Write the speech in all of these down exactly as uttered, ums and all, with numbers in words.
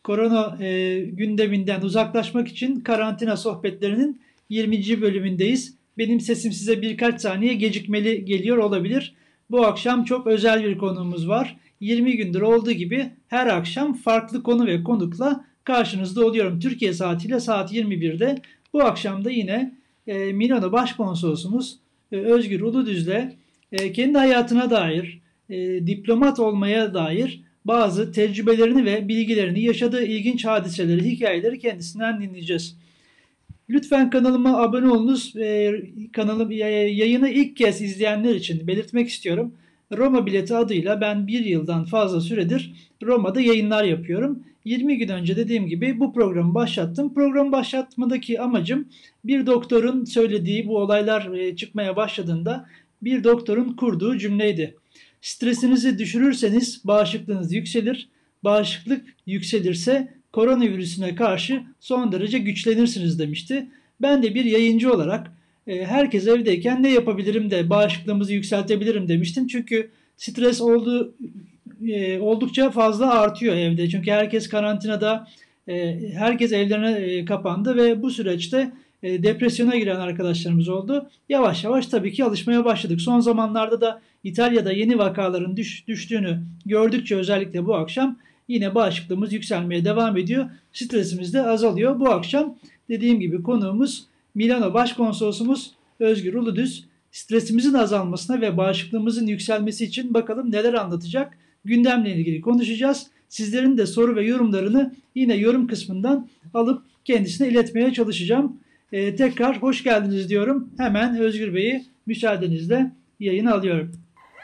Korona e, gündeminden uzaklaşmak için karantina sohbetlerinin yirminci bölümündeyiz. Benim sesim size birkaç saniye gecikmeli geliyor olabilir. Bu akşam çok özel bir konuğumuz var. yirmi gündür olduğu gibi her akşam farklı konu ve konukla karşınızda oluyorum. Türkiye saatiyle saat yirmi birde. Bu akşam da yine e, Milano Başkonsolosumuz e, Özgür Uludüz'le e, kendi hayatına dair, e, diplomat olmaya dair bazı tecrübelerini ve bilgilerini, yaşadığı ilginç hadiseleri, hikayeleri kendisinden dinleyeceğiz. Lütfen kanalıma abone olunuz. E, kanalım yayını ilk kez izleyenler için belirtmek istiyorum. Roma Bileti adıyla ben bir yıldan fazla süredir Roma'da yayınlar yapıyorum. yirmi gün önce dediğim gibi bu programı başlattım. Programı başlatmadaki amacım bir doktorun söylediği bu olaylar e, çıkmaya başladığında bir doktorun kurduğu cümleydi. Stresinizi düşürürseniz bağışıklığınız yükselir. Bağışıklık yükselirse koronavirüsüne karşı son derece güçlenirsiniz demişti. Ben de bir yayıncı olarak e, herkes evdeyken ne yapabilirim de bağışıklığımızı yükseltebilirim demiştim. Çünkü stres olduğu, e, oldukça fazla artıyor evde. Çünkü herkes karantinada, e, herkes evlerine e, kapandı ve bu süreçte e, depresyona giren arkadaşlarımız oldu. Yavaş yavaş tabii ki alışmaya başladık. Son zamanlarda da İtalya'da yeni vakaların düş, düştüğünü gördükçe özellikle bu akşam yine bağışıklığımız yükselmeye devam ediyor. Stresimiz de azalıyor. Bu akşam dediğim gibi konuğumuz Milano Başkonsolosumuz Özgür Uludüz. Stresimizin azalmasına ve bağışıklığımızın yükselmesi için bakalım neler anlatacak. Gündemle ilgili konuşacağız. Sizlerin de soru ve yorumlarını yine yorum kısmından alıp kendisine iletmeye çalışacağım. Ee, tekrar hoş geldiniz diyorum. Hemen Özgür Bey'i müsaadenizle yayına alıyorum.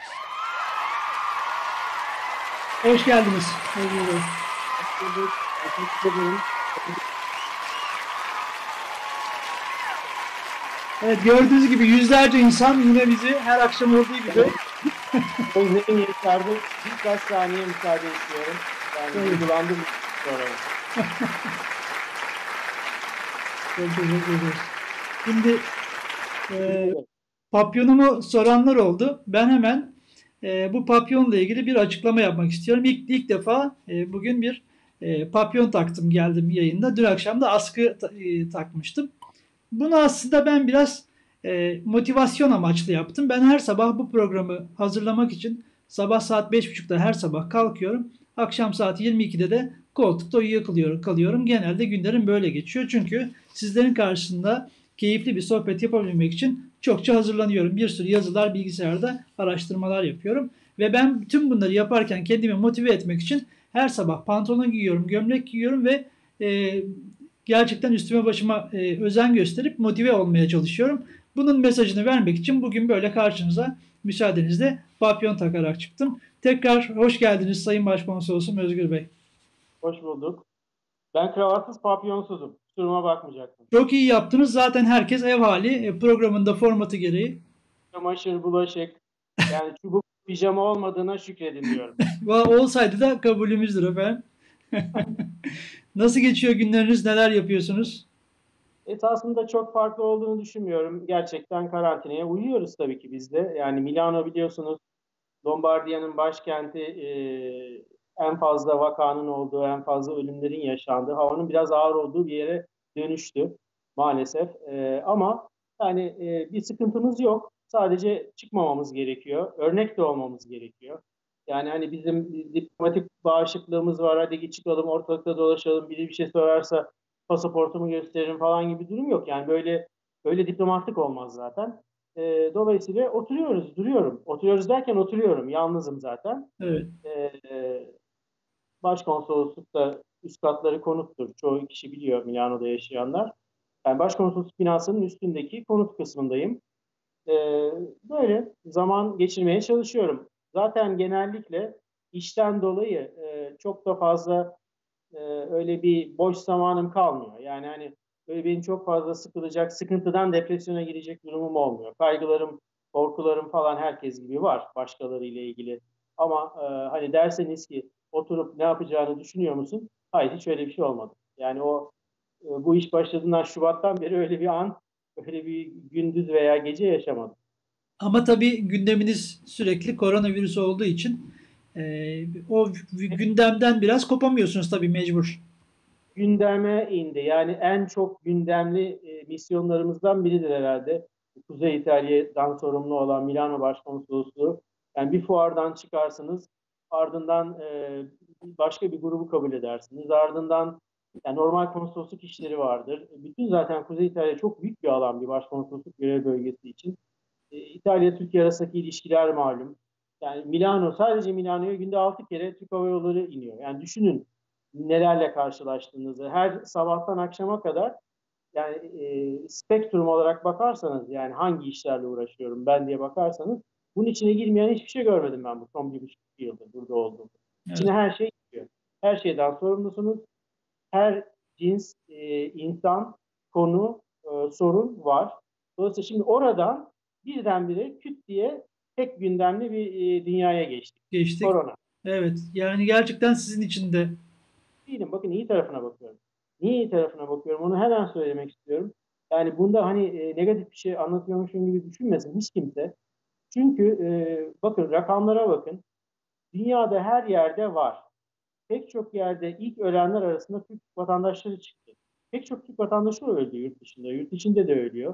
Hoş geldiniz Özgür Bey. Evet, gördüğünüz gibi yüzlerce insan yine bizi her akşam olduğu gibi. Özlem'in yeterli birkaç saniye müsaade istiyorum. Yani duygulandım sonra. Çok teşekkür ederiz. Şimdi e, papyonumu soranlar oldu. Ben hemen e, bu papyonla ilgili bir açıklama yapmak istiyorum. İlk, ilk defa e, bugün bir e, papyon taktım geldim yayında. Dün akşam da askı ta, e, takmıştım. Bunu aslında ben biraz e, motivasyon amaçlı yaptım. Ben her sabah bu programı hazırlamak için sabah saat beş buçukta her sabah kalkıyorum. Akşam saat yirmi ikide de koltukta uyuyakalıyorum. Genelde günlerim böyle geçiyor. Çünkü sizlerin karşısında keyifli bir sohbet yapabilmek için çokça hazırlanıyorum. Bir sürü yazılar, bilgisayarda araştırmalar yapıyorum. Ve ben bütün bunları yaparken kendimi motive etmek için her sabah pantolon giyiyorum, gömlek giyiyorum ve e, gerçekten üstüme başıma e, özen gösterip motive olmaya çalışıyorum. Bunun mesajını vermek için bugün böyle karşınıza müsaadenizle papyon takarak çıktım. Tekrar hoş geldiniz Sayın Başkonsolosum Özgür Bey. Hoş bulduk. Ben kravatsız papyonsuzum. Kusuruma bakmayacaksın. Çok iyi yaptınız. Zaten herkes ev hali programında formatı gereği. Çamaşır, bulaşık. Yani çubuk pijama olmadığına şükredin diyorum. Olsaydı da kabulümüzdür efendim. Nasıl geçiyor günleriniz? Neler yapıyorsunuz? Esasında çok farklı olduğunu düşünmüyorum. Gerçekten karantinaya uyuyoruz tabii ki biz de. Yani Milano biliyorsunuz Lombardiya'nın başkenti, e, en fazla vakanın olduğu, en fazla ölümlerin yaşandığı, havanın biraz ağır olduğu bir yere dönüştü maalesef. E, ama yani e, bir sıkıntımız yok. Sadece çıkmamamız gerekiyor. Örnek de olmamız gerekiyor. Yani hani bizim diplomatik bağışıklığımız var. Hadi git çıkalım, ortalıkta dolaşalım. Biri bir şey sorarsa pasaportumu gösteririm falan gibi durum yok. Yani böyle böyle diplomatlık olmaz zaten. E, dolayısıyla oturuyoruz, duruyorum. Oturuyoruz derken oturuyorum. Yalnızım zaten. Evet. E, Başkonsoloslukta üst katları konuttur. Çoğu kişi biliyor Milano'da yaşayanlar. Yani başkonsolosluk binasının üstündeki konut kısmındayım. E, böyle zaman geçirmeye çalışıyorum. Zaten genellikle işten dolayı e, çok da fazla e, öyle bir boş zamanım kalmıyor. Yani hani böyle benim çok fazla sıkılacak, sıkıntıdan depresyona girecek durumum olmuyor. Kaygılarım, korkularım falan herkes gibi var başkalarıyla ilgili. Ama e, hani derseniz ki oturup ne yapacağını düşünüyor musun? Hayır, hiç öyle bir şey olmadı. Yani o e, bu iş başladığından Şubat'tan beri öyle bir an, öyle bir gündüz veya gece yaşamadım. Ama tabii gündeminiz sürekli koronavirüs olduğu için e, o gündemden biraz kopamıyorsunuz tabii mecbur. gündeme indi. Yani en çok gündemli e, misyonlarımızdan biridir herhalde. Kuzey İtalya'dan sorumlu olan Milano Başkonsolosluğu. Yani bir fuardan çıkarsınız, ardından e, başka bir grubu kabul edersiniz. Ardından yani normal konsolosluk işleri vardır. Bütün zaten Kuzey İtalya çok büyük bir alan bir başkonsolosluk görev bölgesi için. E, İtalya-Türkiye arasındaki ilişkiler malum. Yani Milano, sadece Milano'ya günde altı kere Türk Hava Yolları iniyor. Yani düşünün nelerle karşılaştığınızı. Her sabahtan akşama kadar yani e, spektrum olarak bakarsanız, yani hangi işlerle uğraşıyorum ben diye bakarsanız, bunun içine girmeyen hiçbir şey görmedim ben bu son bir buçuk yıldır burada olduğum. Evet. İçine her şey giriyor. Her şeyden sorumlusunuz. Her cins e, insan, konu, e, sorun var. Dolayısıyla şimdi oradan birdenbire küt diye tek gündemli bir e, dünyaya geçtik. Geçtik. Korona. Evet. Yani gerçekten sizin için de. Değilim. Bakın iyi tarafına bakıyorum. Niye iyi tarafına bakıyorum? Onu hemen söylemek istiyorum. Yani bunda hani e, negatif bir şey anlatıyormuşum gibi düşünmesin hiç kimse. Çünkü e, bakın rakamlara bakın. Dünyada her yerde var. Pek çok yerde ilk ölenler arasında Türk vatandaşları çıktı. Pek çok Türk vatandaşı öldü yurt dışında. Yurt içinde de ölüyor.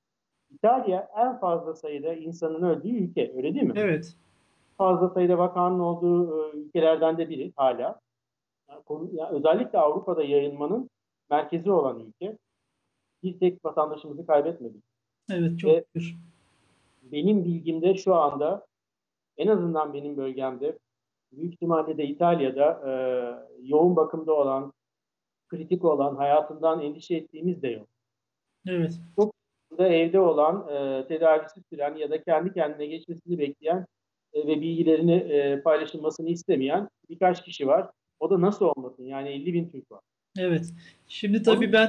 İtalya en fazla sayıda insanın öldüğü ülke. Öyle değil mi? Evet. Fazla sayıda vakanın olduğu e, ülkelerden de biri hala. Yani konu, yani özellikle Avrupa'da yayılmanın merkezi olan ülke. Bir tek vatandaşımızı kaybetmedik. Evet. Çok Ve şükür. benim bilgimde şu anda, en azından benim bölgemde, büyük ihtimalle de İtalya'da e, yoğun bakımda olan, kritik olan, hayatından endişe ettiğimiz de yok. Evet. Çok da evde olan, e, tedavisi süren ya da kendi kendine geçmesini bekleyen e, ve bilgilerini e, paylaşılmasını istemeyen birkaç kişi var. O da nasıl olmasın? Yani elli bin Türk var. Evet. Şimdi Onun tabii ben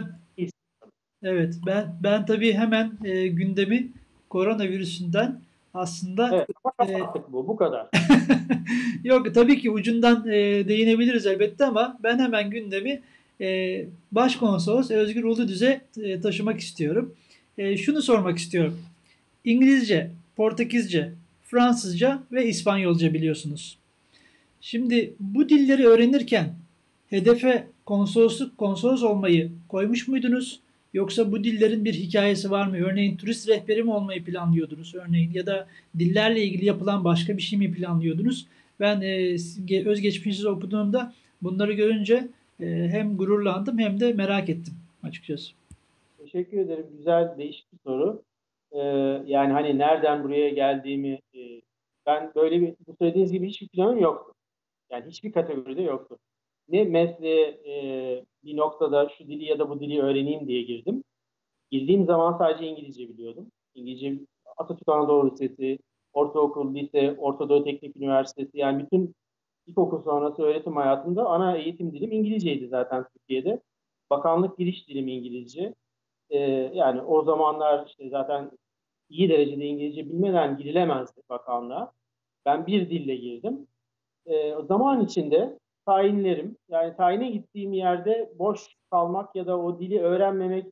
evet ben ben tabii hemen e, gündemi koronavirüsünden aslında evet, ama e, kapattık bu. Bu kadar. yok tabii ki ucundan e, değinebiliriz elbette ama ben hemen gündemi e, Başkonsolos Özgür Uludüz'e e, taşımak istiyorum. E, şunu sormak istiyorum. İngilizce, Portekizce, Fransızca ve İspanyolca biliyorsunuz. Şimdi bu dilleri öğrenirken hedefe konsolosluk konsolos olmayı koymuş muydunuz? Yoksa bu dillerin bir hikayesi var mı? Örneğin turist rehberi mi olmayı planlıyordunuz örneğin ya da dillerle ilgili yapılan başka bir şey mi planlıyordunuz? Ben e, özgeçmişinizi okuduğumda bunları görünce e, hem gururlandım hem de merak ettim açıkçası. Teşekkür ederim. Güzel, değişik bir soru. Ee, yani hani nereden buraya geldiğimi, e, ben böyle bir, bu söylediğiniz gibi hiçbir planım yoktu. Yani hiçbir kategoride yoktu. Ne mesleğe e, bir noktada şu dili ya da bu dili öğreneyim diye girdim. Girdiğim zaman sadece İngilizce biliyordum. İngilizce, Atatürk Anadolu Lisesi, ortaokul, lise, Ortadoğu Teknik Üniversitesi, yani bütün ilkokul sonrası öğretim hayatımda ana eğitim dilim İngilizceydi zaten Türkiye'de. Bakanlık giriş dilim İngilizce. Ee, yani o zamanlar işte zaten iyi derecede İngilizce bilmeden girilemezdi bakanlığa. Ben bir dille girdim. Ee, zaman içinde tayinlerim, yani tayine gittiğim yerde boş kalmak ya da o dili öğrenmemek,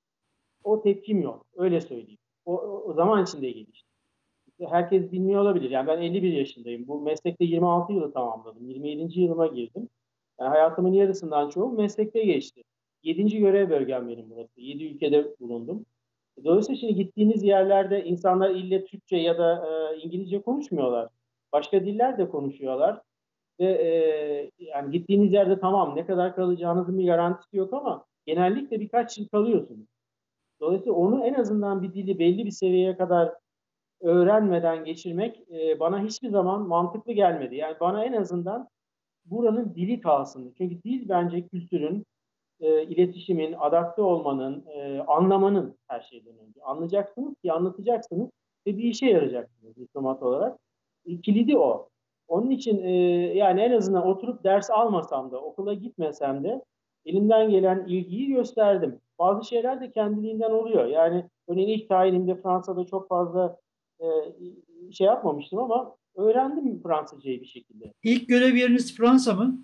o tepkim yok. Öyle söyleyeyim. O, o zaman içinde gelişti. Herkes bilmiyor olabilir. Yani ben elli bir yaşındayım. Bu meslekte yirmi altı yılı tamamladım. yirmi yedinci yılıma girdim. Yani hayatımın yarısından çoğu meslekte geçti. Yedinci görev bölgem benim burası. Yedi ülkede bulundum. Dolayısıyla şimdi gittiğiniz yerlerde insanlar ille Türkçe ya da e, İngilizce konuşmuyorlar. Başka diller de konuşuyorlar. Ve e, yani gittiğiniz yerde tamam, ne kadar kalacağınızın bir garantisi yok ama genellikle birkaç yıl kalıyorsunuz. Dolayısıyla onu, en azından bir dili belli bir seviyeye kadar öğrenmeden geçirmek e, bana hiçbir zaman mantıklı gelmedi. Yani bana en azından buranın dili kalsın. Çünkü dil bence kültürün, e, iletişimin, adapte olmanın, e, anlamanın her şeyden önce. Anlayacaksınız ki anlatacaksınız ve bir işe yarayacaksınız diplomat olarak. E, kilidi o. Onun için e, yani en azından oturup ders almasam da, okula gitmesem de elimden gelen ilgiyi gösterdim. Bazı şeyler de kendiliğinden oluyor. Yani örneğin ilk tayinimde Fransa'da çok fazla e, şey yapmamıştım ama öğrendim Fransızcayı bir şekilde. İlk görev yeriniz Fransa mı?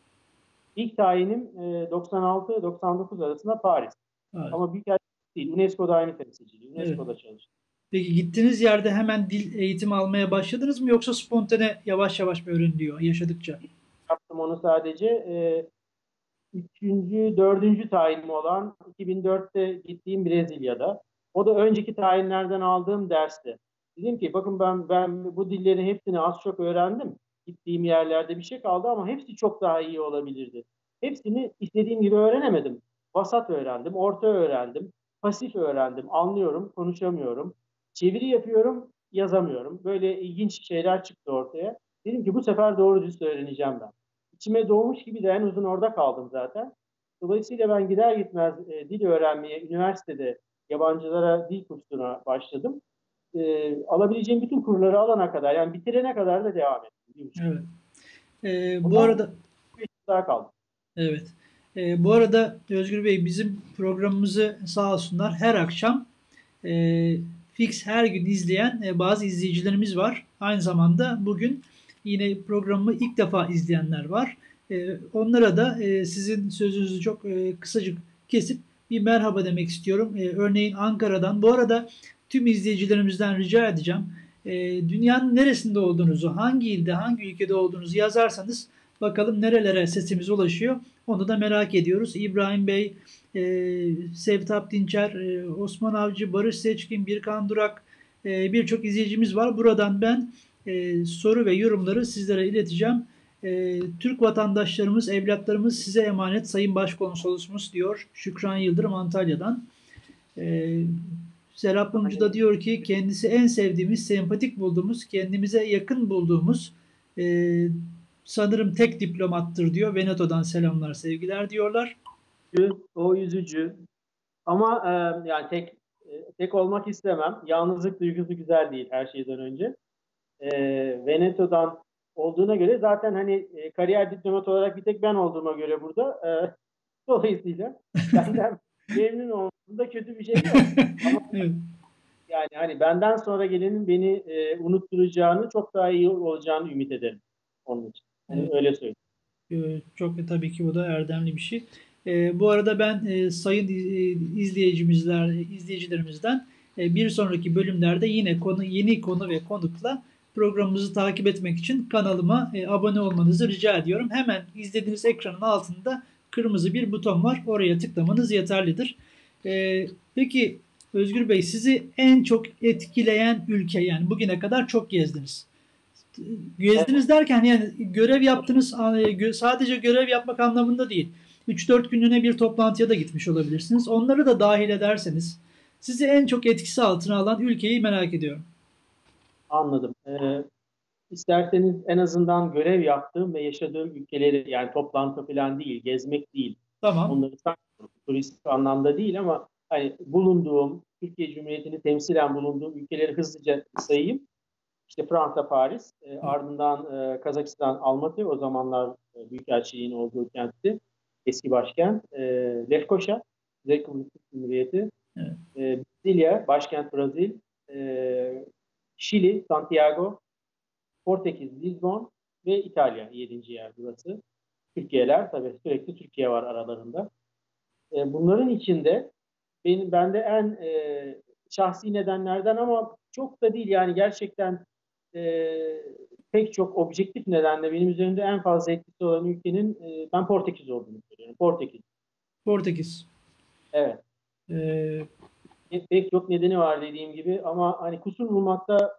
İlk tayinim e, doksan altı doksan dokuz arasında Paris. Evet. Ama büyükelçilik değil. UNESCO'da aynı temsilciliği. Evet. UNESCO'da çalıştım. Peki gittiğiniz yerde hemen dil eğitimi almaya başladınız mı yoksa spontane yavaş yavaş mı öğreniliyor yaşadıkça? Yaptım onu sadece. E, üçüncü, dördüncü tayinim olan iki bin dörtte gittiğim Brezilya'da. O da önceki tayinlerden aldığım dersti. Dedim ki bakın ben ben bu dillerin hepsini az çok öğrendim. Gittiğim yerlerde bir şey kaldı ama hepsi çok daha iyi olabilirdi. Hepsini istediğim gibi öğrenemedim. Vasat öğrendim, orta öğrendim, pasif öğrendim, anlıyorum, konuşamıyorum. Çeviri yapıyorum, yazamıyorum. Böyle ilginç şeyler çıktı ortaya. Dedim ki bu sefer doğru düz öğreneceğim ben. İçime doğmuş gibi de en uzun orada kaldım zaten. Dolayısıyla ben gider gitmez e, dil öğrenmeye üniversitede yabancılara dil kursuna başladım. E, alabileceğim bütün kurları alana kadar yani bitirene kadar da devam ettim. Bir buçuk. Evet. Ee, bu Bundan arada beş yıl daha kaldım. evet. Ee, bu arada Özgür Bey bizim programımızı sağ olsunlar her akşam e, fix her gün izleyen e, bazı izleyicilerimiz var. Aynı zamanda bugün yine programımı ilk defa izleyenler var. E, onlara da e, sizin sözünüzü çok e, kısacık kesip bir merhaba demek istiyorum. E, örneğin Ankara'dan. Bu arada tüm izleyicilerimizden rica edeceğim. E, dünyanın neresinde olduğunuzu, hangi ilde, hangi ülkede olduğunuzu yazarsanız bakalım nerelere sesimiz ulaşıyor. Onu da merak ediyoruz. İbrahim Bey, e, Sevtap Dinçer, e, Osman Avcı, Barış Seçkin, Birkan Durak, e, birçok izleyicimiz var. Buradan ben e, soru ve yorumları sizlere ileteceğim. E, Türk vatandaşlarımız, evlatlarımız size emanet Sayın Başkonsolosumuz diyor Şükran Yıldırım Antalya'dan. E, Serap Mumcu da diyor ki kendisi en sevdiğimiz, sempatik bulduğumuz, kendimize yakın bulduğumuz e, sanırım tek diplomattır diyor. Veneto'dan selamlar, sevgiler diyorlar. O yüzücü. Ama e, yani tek e, tek olmak istemem. Yalnızlık duygusu güzel değil her şeyden önce. E, Veneto'dan olduğuna göre zaten hani e, kariyer diplomat olarak bir tek ben olduğuma göre burada e, dolayısıyla benden memnun olmasında kötü bir şey yok. Ama Evet. yani hani benden sonra gelenin beni e, unutturacağını, çok daha iyi olacağını ümit ederim onun için. Onu Evet. öyle söyleyeyim. Ee, Çok e, tabii ki bu da erdemli bir şey. Ee, bu arada ben e, sayın e, izleyicimizler, izleyicilerimizden e, bir sonraki bölümlerde yine konu, yeni konu ve konukla programımızı takip etmek için kanalıma e, abone olmanızı rica ediyorum. Hemen izlediğiniz ekranın altında kırmızı bir buton var. Oraya tıklamanız yeterlidir. Ee, peki Özgür Bey sizi en çok etkileyen ülke yani bugüne kadar çok gezdiniz. Gezdiniz derken yani görev yaptınız sadece görev yapmak anlamında değil. üç dört günlüğüne bir toplantıya da gitmiş olabilirsiniz. Onları da dahil ederseniz sizi en çok etkisi altına alan ülkeyi merak ediyorum. Anladım. Ee, isterseniz en azından görev yaptığım ve yaşadığım ülkeleri yani toplantı falan değil, gezmek değil. Tamam. Onları saymıyorum. Turist anlamda değil ama hani bulunduğum, Türkiye Cumhuriyeti'ni temsilen bulunduğum ülkeleri hızlıca sayayım. İşte Fransa, Paris, e, ardından e, Kazakistan, Almatı, o zamanlar e, Büyükelçiliğin olduğu kentti, eski başkent. E, Lefkoşa, Kuzey Kıbrıs Cumhuriyeti, Evet. e, Brezilya, başkent Brazil, e, Şili, Santiago, Portekiz, Lizbon ve İtalya, yedinci yer burası. Türkiye'ler, tabii sürekli Türkiye var aralarında. E, bunların içinde benim bende en e, şahsi nedenlerden ama çok da değil yani gerçekten e, pek çok objektif nedenle benim üzerimde en fazla etkisi olan ülkenin e, ben Portekiz olduğunu söylüyorum. Portekiz. Portekiz. Evet. Ee, E, Pek çok nedeni var dediğim gibi ama hani kusur bulmakta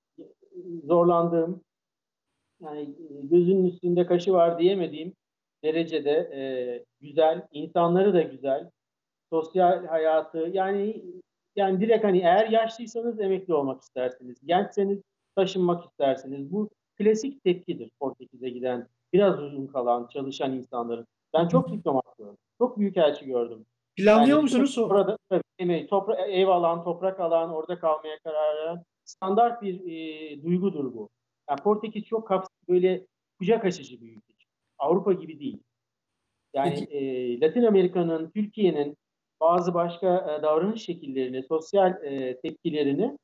zorlandığım yani e, gözünün üstünde kaşı var diyemediğim derecede e, güzel, insanları da güzel, sosyal hayatı yani yani direkt hani eğer yaşlıysanız emekli olmak istersiniz. Gençseniz taşınmak istersiniz. Bu klasik tepkidir Portekiz'e giden, biraz uzun kalan, çalışan insanların. Ben çok diplomat gördüm. Çok büyükelçi gördüm. Planlıyor Yani musunuz? O- orada tabii emeği, topra ev alan, toprak alan, orada kalmaya karar veren standart bir e, duygudur bu. Yani Portekiz çok kapsayıcı, böyle kucak açıcı bir ülke. Avrupa gibi değil. Yani Peki, e, Latin Amerika'nın, Türkiye'nin bazı başka e, davranış şekillerini, sosyal e, tepkilerini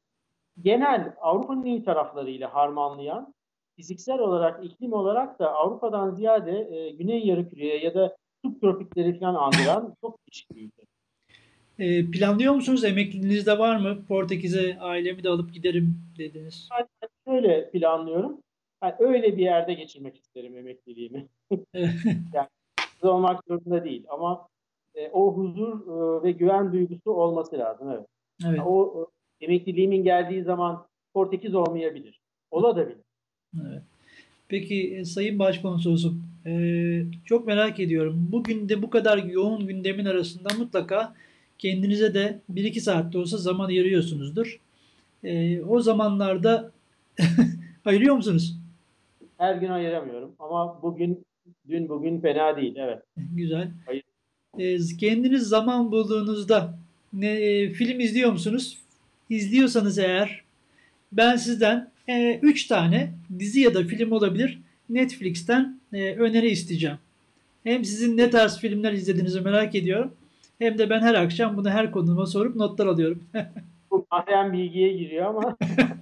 genel Avrupa'nın iyi taraflarıyla harmanlayan, fiziksel olarak, iklim olarak da Avrupa'dan ziyade e, Güney Yarımküre'ye ya da subtropikleri falan andıran çok değişik bir ülke. e, planlıyor musunuz? Emekliliğinizde var mı? Portekiz'e ailemi de alıp giderim dediniz. Ben şöyle planlıyorum. Yani öyle bir yerde geçirmek isterim emekliliğimi. Yani olmak zorunda değil ama e, o huzur e, ve güven duygusu olması lazım. Evet. Evet. O, o emekliliğimin geldiği zaman Portekiz olmayabilir. Olabilir. Evet. Peki e, Sayın Başkonsolosum, e, çok merak ediyorum. Bugün de bu kadar yoğun gündemin arasında mutlaka kendinize de bir iki saat de olsa zaman ayırıyorsunuzdur. E, o zamanlarda ayırıyor musunuz? Her gün ayıramıyorum ama bugün, dün bugün fena değil. Evet. Güzel. Hayır. E, kendiniz zaman bulduğunuzda ne, e, film izliyor musunuz? İzliyorsanız eğer ben sizden üç tane dizi ya da film olabilir Netflix'ten e, öneri isteyeceğim. Hem sizin ne tarz filmler izlediğinizi merak ediyorum. Hem de ben her akşam bunu her konuma sorup notlar alıyorum. Bu mahrem bilgiye giriyor ama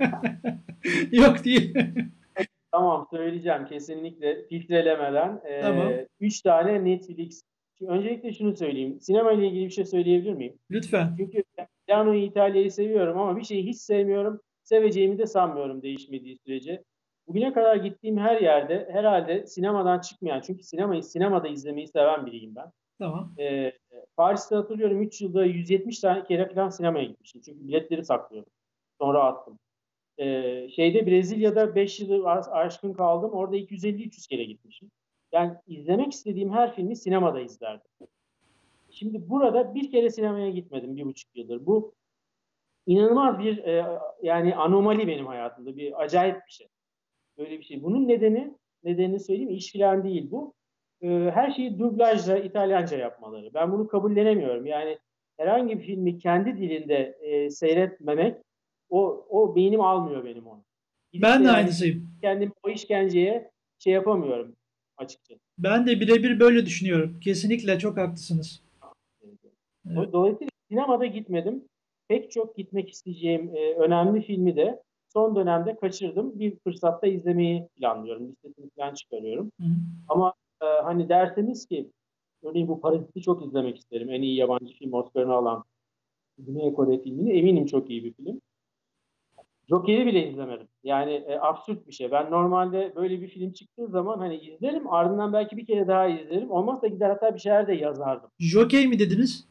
Yok değil. tamam söyleyeceğim kesinlikle filtrelemeden. Tamam. Ee, üç tane Netflix. Şimdi öncelikle şunu söyleyeyim. Sinema ile ilgili bir şey söyleyebilir miyim? Lütfen. Çünkü Milano'yu, İtalya'yı seviyorum ama bir şeyi hiç sevmiyorum. Seveceğimi de sanmıyorum değişmediği sürece. Bugüne kadar gittiğim her yerde herhalde sinemadan çıkmayan, çünkü sinemayı sinemada izlemeyi seven biriyim ben. Tamam. Ee, Paris'te hatırlıyorum üç yılda yüz yetmiş tane kere falan sinemaya gitmişim. Çünkü biletleri saklıyordum. Sonra attım. Ee, şeyde Brezilya'da beş yılı aşkın kaldım. Orada iki yüz elli üç yüz kere gitmişim. Yani izlemek istediğim her filmi sinemada izlerdim. Şimdi burada bir kere sinemaya gitmedim bir buçuk yıldır. Bu inanılmaz bir e, yani anomali benim hayatımda. Bir acayip bir şey. Böyle bir şey. Bunun nedeni nedenini söyleyeyim mi? İş filan değil bu. E, her şeyi dublajla İtalyanca yapmaları. Ben bunu kabullenemiyorum. Yani herhangi bir filmi kendi dilinde e, seyretmemek o, o beynim almıyor benim onu. Gidip de Ben de yani aynısıyım. kendimi o işkenceye şey yapamıyorum açıkçası. Ben de birebir böyle düşünüyorum. Kesinlikle çok haklısınız. Evet. Dolayısıyla sinemada gitmedim. Pek çok gitmek isteyeceğim e, önemli filmi de son dönemde kaçırdım. Bir fırsatta izlemeyi planlıyorum. Listesini falan çıkarıyorum. Hı hı. Ama e, hani derseniz ki örneğin bu Parazit'i çok izlemek isterim. En iyi yabancı film Oscar'ını alan Güney Kore filmini eminim çok iyi bir film. Joker'i bile izlemedim. Yani e, absürt bir şey. Ben normalde böyle bir film çıktığı zaman hani izlerim ardından belki bir kere daha izlerim. Olmazsa gider hatta bir şeyler de yazardım. Jockey mi dediniz?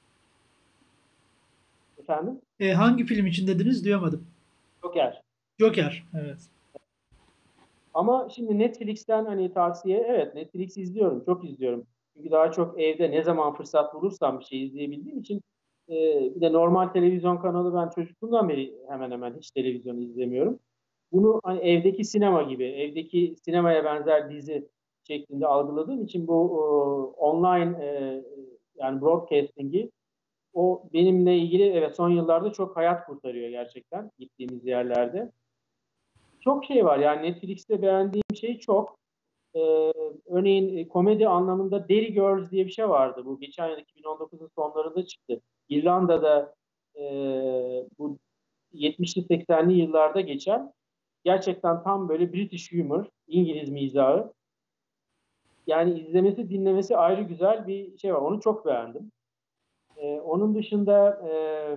Efendim? E, hangi film için dediniz? Duyamadım. Joker. Joker. Evet. Ama şimdi Netflix'ten hani tavsiye, evet Netflix izliyorum, çok izliyorum. Çünkü daha çok evde ne zaman fırsat bulursam bir şey izleyebildiğim için e, bir de normal televizyon kanalı ben çocukluğumdan beri hemen hemen hiç televizyon izlemiyorum. Bunu hani evdeki sinema gibi, evdeki sinemaya benzer dizi şeklinde algıladığım için bu e, online e, yani broadcasting'i o benimle ilgili evet son yıllarda çok hayat kurtarıyor gerçekten gittiğimiz yerlerde. Çok şey var yani Netflix'te beğendiğim şey çok. Ee, örneğin e, komedi anlamında Derry Girls diye bir şey vardı. Bu geçen yıl iki bin on dokuzun sonlarında çıktı. İrlanda'da e, bu yetmişli seksenli yıllarda geçen gerçekten tam böyle British humor, İngiliz mizahı. Yani izlemesi, dinlemesi ayrı güzel bir şey var. Onu çok beğendim. Ee, onun dışında e,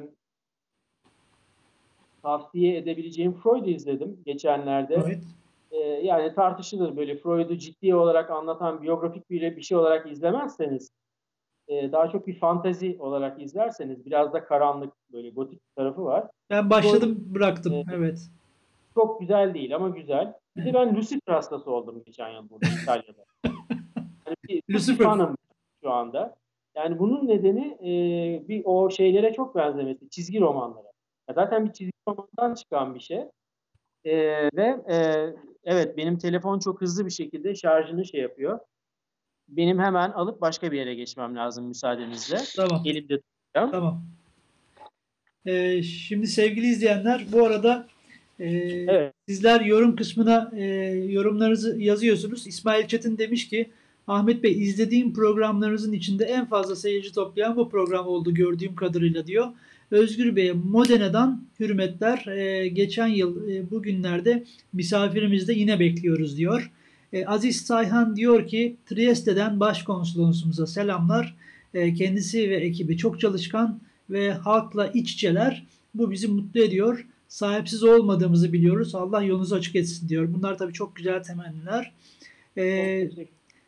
tavsiye edebileceğim Freud'u izledim geçenlerde. Evet. Ee, yani tartışılır böyle Freud'u ciddi olarak anlatan biyografik bir, bir şey olarak izlemezseniz e, daha çok bir fantazi olarak izlerseniz biraz da karanlık böyle gotik bir tarafı var. Ben Freud başladım bıraktım. e, Evet. çok güzel değil ama güzel. Bir de Evet. ben Lucifer hastası oldum geçen yıl burada İtalya'da. Yani bir Lucifer. Lucifer'ım şu anda. Yani bunun nedeni e, bir o şeylere çok benzemesi, çizgi romanlara. Ya zaten bir çizgi romandan çıkan bir şey. E, ve e, evet benim telefon çok hızlı bir şekilde şarjını şey yapıyor. Benim hemen alıp başka bir yere geçmem lazım müsaadenizle. Tamam. Elimde tutacağım. Tamam. Ee, şimdi sevgili izleyenler bu arada e, Evet. sizler yorum kısmına e, yorumlarınızı yazıyorsunuz. İsmail Çetin demiş ki Ahmet Bey izlediğim programlarınızın içinde en fazla seyirci toplayan bu program oldu gördüğüm kadarıyla diyor. Özgür Bey'e Modena'dan hürmetler. E, geçen yıl e, bugünlerde misafirimizde yine bekliyoruz diyor. E, Aziz Sayhan diyor ki Trieste'den başkonsolosumuza selamlar. E, kendisi ve ekibi çok çalışkan ve halkla iç içeler. Bu bizi mutlu ediyor. Sahipsiz olmadığımızı biliyoruz. Allah yolunuzu açık etsin diyor. Bunlar tabii çok güzel temenniler. Çok Ee, teşekkür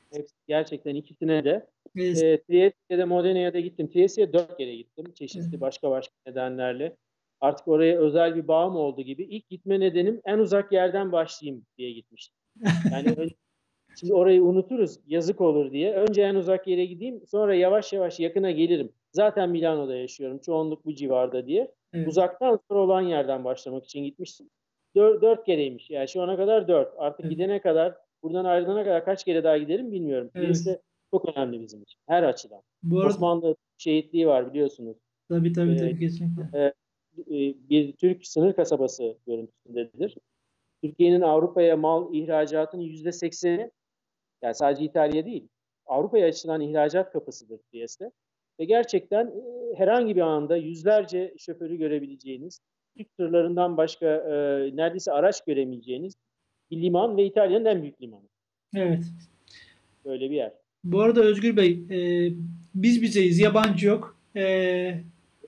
Hepsi, gerçekten ikisine de. Evet. E, Trieste'de, Modena'ya da gittim. Trieste'ye dört kere gittim. Evet. Çeşitli başka başka nedenlerle. Artık oraya özel bir bağım oldu gibi. İlk gitme nedenim en uzak yerden başlayayım diye gitmiştim. Yani ön- şimdi orayı unuturuz, yazık olur diye. Önce en uzak yere gideyim, sonra yavaş yavaş yakına gelirim. Zaten Milano'da yaşıyorum, çoğunluk bu civarda diye. Evet. Uzaktan sonra olan yerden başlamak için gitmiştim. Dört, dört kereymiş. Yani şu ana kadar dört. Artık Evet. gidene kadar, buradan ayrılana kadar kaç kere daha giderim bilmiyorum. Evet. Trieste çok önemli bizim için. Her açıdan. Bu arada Osmanlı şehitliği var biliyorsunuz. tabii tabii Ee, tabii kesinlikle. e, bir Türk sınır kasabası görüntüsündedir. Türkiye'nin Avrupa'ya mal ihracatının yüzde sekseni, yani sadece İtalya değil, Avrupa'ya açılan ihracat kapısıdır Trieste. Ve gerçekten e, herhangi bir anda yüzlerce şoförü görebileceğiniz, Türk tırlarından başka e, neredeyse araç göremeyeceğiniz bir liman ve İtalya'nın en büyük limanı. Evet. Böyle bir yer. Bu arada Özgür Bey, e, biz bizeyiz, yabancı yok. E,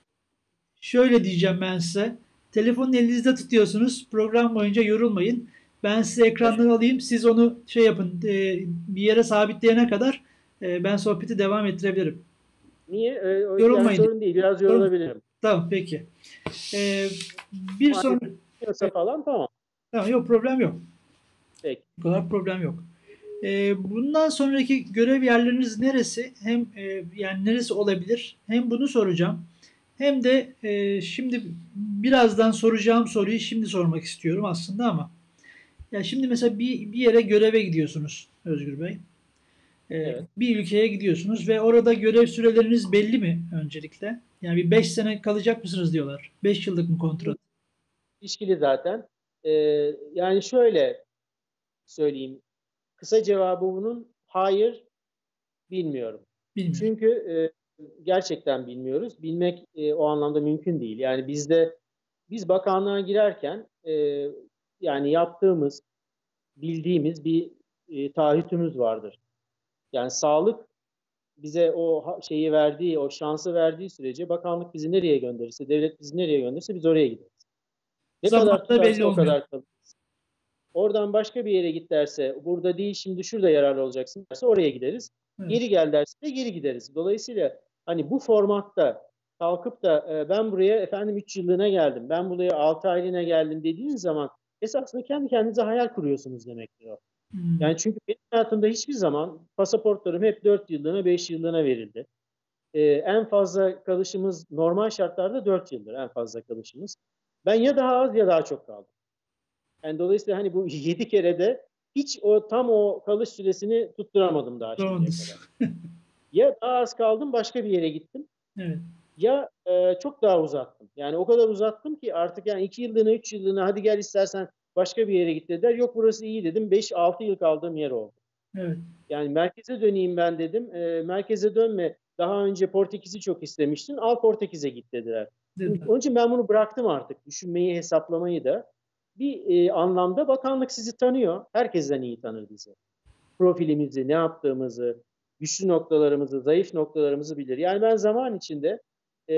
şöyle diyeceğim ben size. Telefonu elinizde tutuyorsunuz. Program boyunca yorulmayın. Ben size Evet. ekrandan alayım. Siz onu şey yapın, e, bir yere sabitleyene kadar e, ben sohbeti devam ettirebilirim. Niye? E, o- yani Yorulmayın. sorun değil. Biraz Sorun. yorulabilirim. Tamam, peki. E, bir Ama sonra yoksa falan tamam. tamam, yok problem yok. Peki. Bu kadar problem yok. E, bundan sonraki görev yerleriniz neresi? Hem e, yani neresi olabilir? Hem bunu soracağım. Hem de e, şimdi birazdan soracağım soruyu şimdi sormak istiyorum aslında ama ya şimdi mesela bir, bir yere göreve gidiyorsunuz Özgür Bey. E, Evet. bir ülkeye gidiyorsunuz ve orada görev süreleriniz belli mi öncelikle? Yani bir beş sene kalacak mısınız diyorlar. Beş yıllık mı kontrat? İlişkili zaten. E, yani şöyle söyleyeyim. Kısa cevabı bunun hayır, bilmiyorum. Bilmiyorum. Çünkü e, gerçekten bilmiyoruz. Bilmek e, o anlamda mümkün değil. Yani bizde, biz bakanlığa girerken e, yani yaptığımız, bildiğimiz bir e, taahhütümüz vardır. Yani sağlık bize o ha- şeyi verdiği, o şansı verdiği sürece bakanlık bizi nereye gönderirse, devlet bizi nereye gönderirse biz oraya gideriz. Ne kadar Zamanında belli tutarsa o olmuyor. kadar kalır. Oradan başka bir yere git derse, burada değil şimdi şurada yararlı olacaksın derse oraya gideriz. Evet. Geri gel derse de geri gideriz. Dolayısıyla hani bu formatta kalkıp da e, ben buraya efendim üç yıllığına geldim, ben buraya altı aylığına geldim dediğiniz zaman esasında kendi kendinize hayal kuruyorsunuz demektir o. Hmm. Yani çünkü benim hayatımda hiçbir zaman pasaportlarım hep dört yıllığına, beş yıllığına verildi. E, en fazla kalışımız normal şartlarda dört yıldır en fazla kalışımız. Ben ya daha az ya daha çok kaldım. Yani dolayısıyla hani bu yedi kerede hiç o tam o kalış süresini tutturamadım daha şimdiye Doğrudur. kadar. Ya daha az kaldım başka bir yere gittim Evet. ya e, çok daha uzattım. Yani o kadar uzattım ki artık yani iki yıllığına üç yıllığına hadi gel istersen başka bir yere git dediler. Yok burası iyi dedim. Beş altı yıl kaldığım yer oldu. Evet. Yani merkeze döneyim ben dedim. E, merkeze dönme. Daha önce Portekiz'i çok istemiştin. Al Portekiz'e git dediler. Dediler. Onun için ben bunu bıraktım artık. Düşünmeyi, hesaplamayı da. Bir e, anlamda bakanlık sizi tanıyor. Herkesten iyi tanır bizi. Profilimizi, ne yaptığımızı, güçlü noktalarımızı, zayıf noktalarımızı bilir. Yani ben zaman içinde e,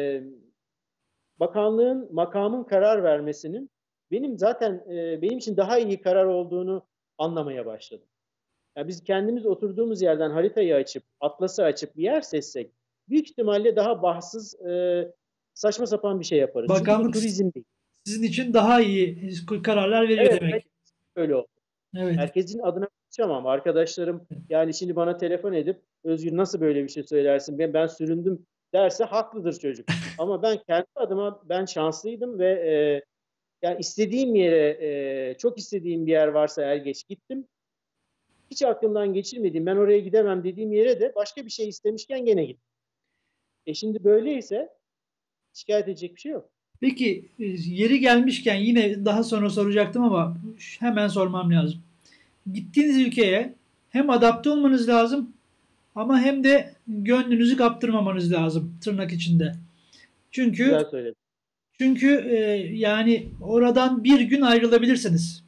bakanlığın, makamın karar vermesinin benim zaten e, benim için daha iyi karar olduğunu anlamaya başladım. Yani biz kendimiz oturduğumuz yerden haritayı açıp, atlası açıp bir yer seçsek büyük ihtimalle daha bahtsız, e, saçma sapan bir şey yaparız. Çünkü bu Bakanlık turizm değil. sizin için daha iyi kararlar veriyor Evet, demek. evet, öyle oldu. Evet. Herkesin adına konuşamam. Arkadaşlarım yani şimdi bana telefon edip Özgür nasıl böyle bir şey söylersin? Ben, ben süründüm derse haklıdır çocuk. Ama ben kendi adıma ben şanslıydım ve e, yani istediğim yere, e, çok istediğim bir yer varsa er geç gittim. Hiç aklımdan geçirmediğim, ben oraya gidemem dediğim yere de başka bir şey istemişken gene gittim. E şimdi böyleyse şikayet edecek bir şey yok. Peki e, yeri gelmişken yine daha sonra soracaktım ama hemen sormam lazım. Gittiğiniz ülkeye hem adapte olmanız lazım ama hem de gönlünüzü kaptırmamanız lazım tırnak içinde. Çünkü Güzel söyledin. çünkü e, yani oradan bir gün ayrılabilirsiniz.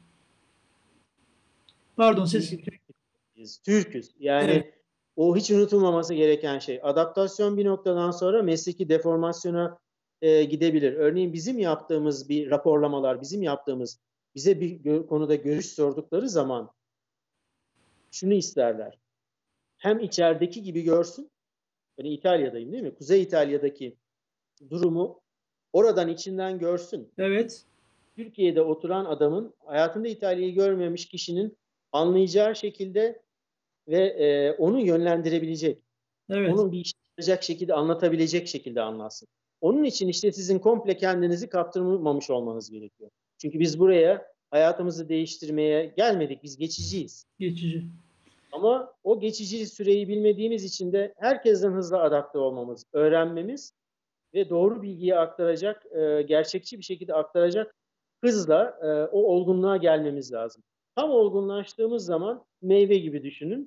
Pardon ses. Çünkü Türk'üz. Türk'üz. Evet, Yani o hiç unutulmaması gereken şey. Adaptasyon bir noktadan sonra mesleki deformasyona e, gidebilir. Örneğin bizim yaptığımız bir raporlamalar, bizim yaptığımız bize bir gö- konuda görüş sordukları zaman şunu isterler. hem içerideki gibi görsün. Ben İtalya'dayım değil mi? Kuzey İtalya'daki durumu oradan içinden görsün. Evet. Türkiye'de oturan adamın hayatında İtalya'yı görmemiş kişinin anlayacağı şekilde ve e, onu yönlendirebilecek, Evet. onun bir işe yarayacak şekilde anlatabilecek şekilde anlatsın. Onun için işte sizin komple kendinizi kaptırmamış olmanız gerekiyor. Çünkü biz buraya hayatımızı değiştirmeye gelmedik. Biz geçiciyiz. Geçici. Ama o geçici süreyi bilmediğimiz için de herkesten hızlı adapte olmamız, öğrenmemiz ve doğru bilgiyi aktaracak, e, gerçekçi bir şekilde aktaracak hızla e, o olgunluğa gelmemiz lazım. Tam olgunlaştığımız zaman meyve gibi düşünün,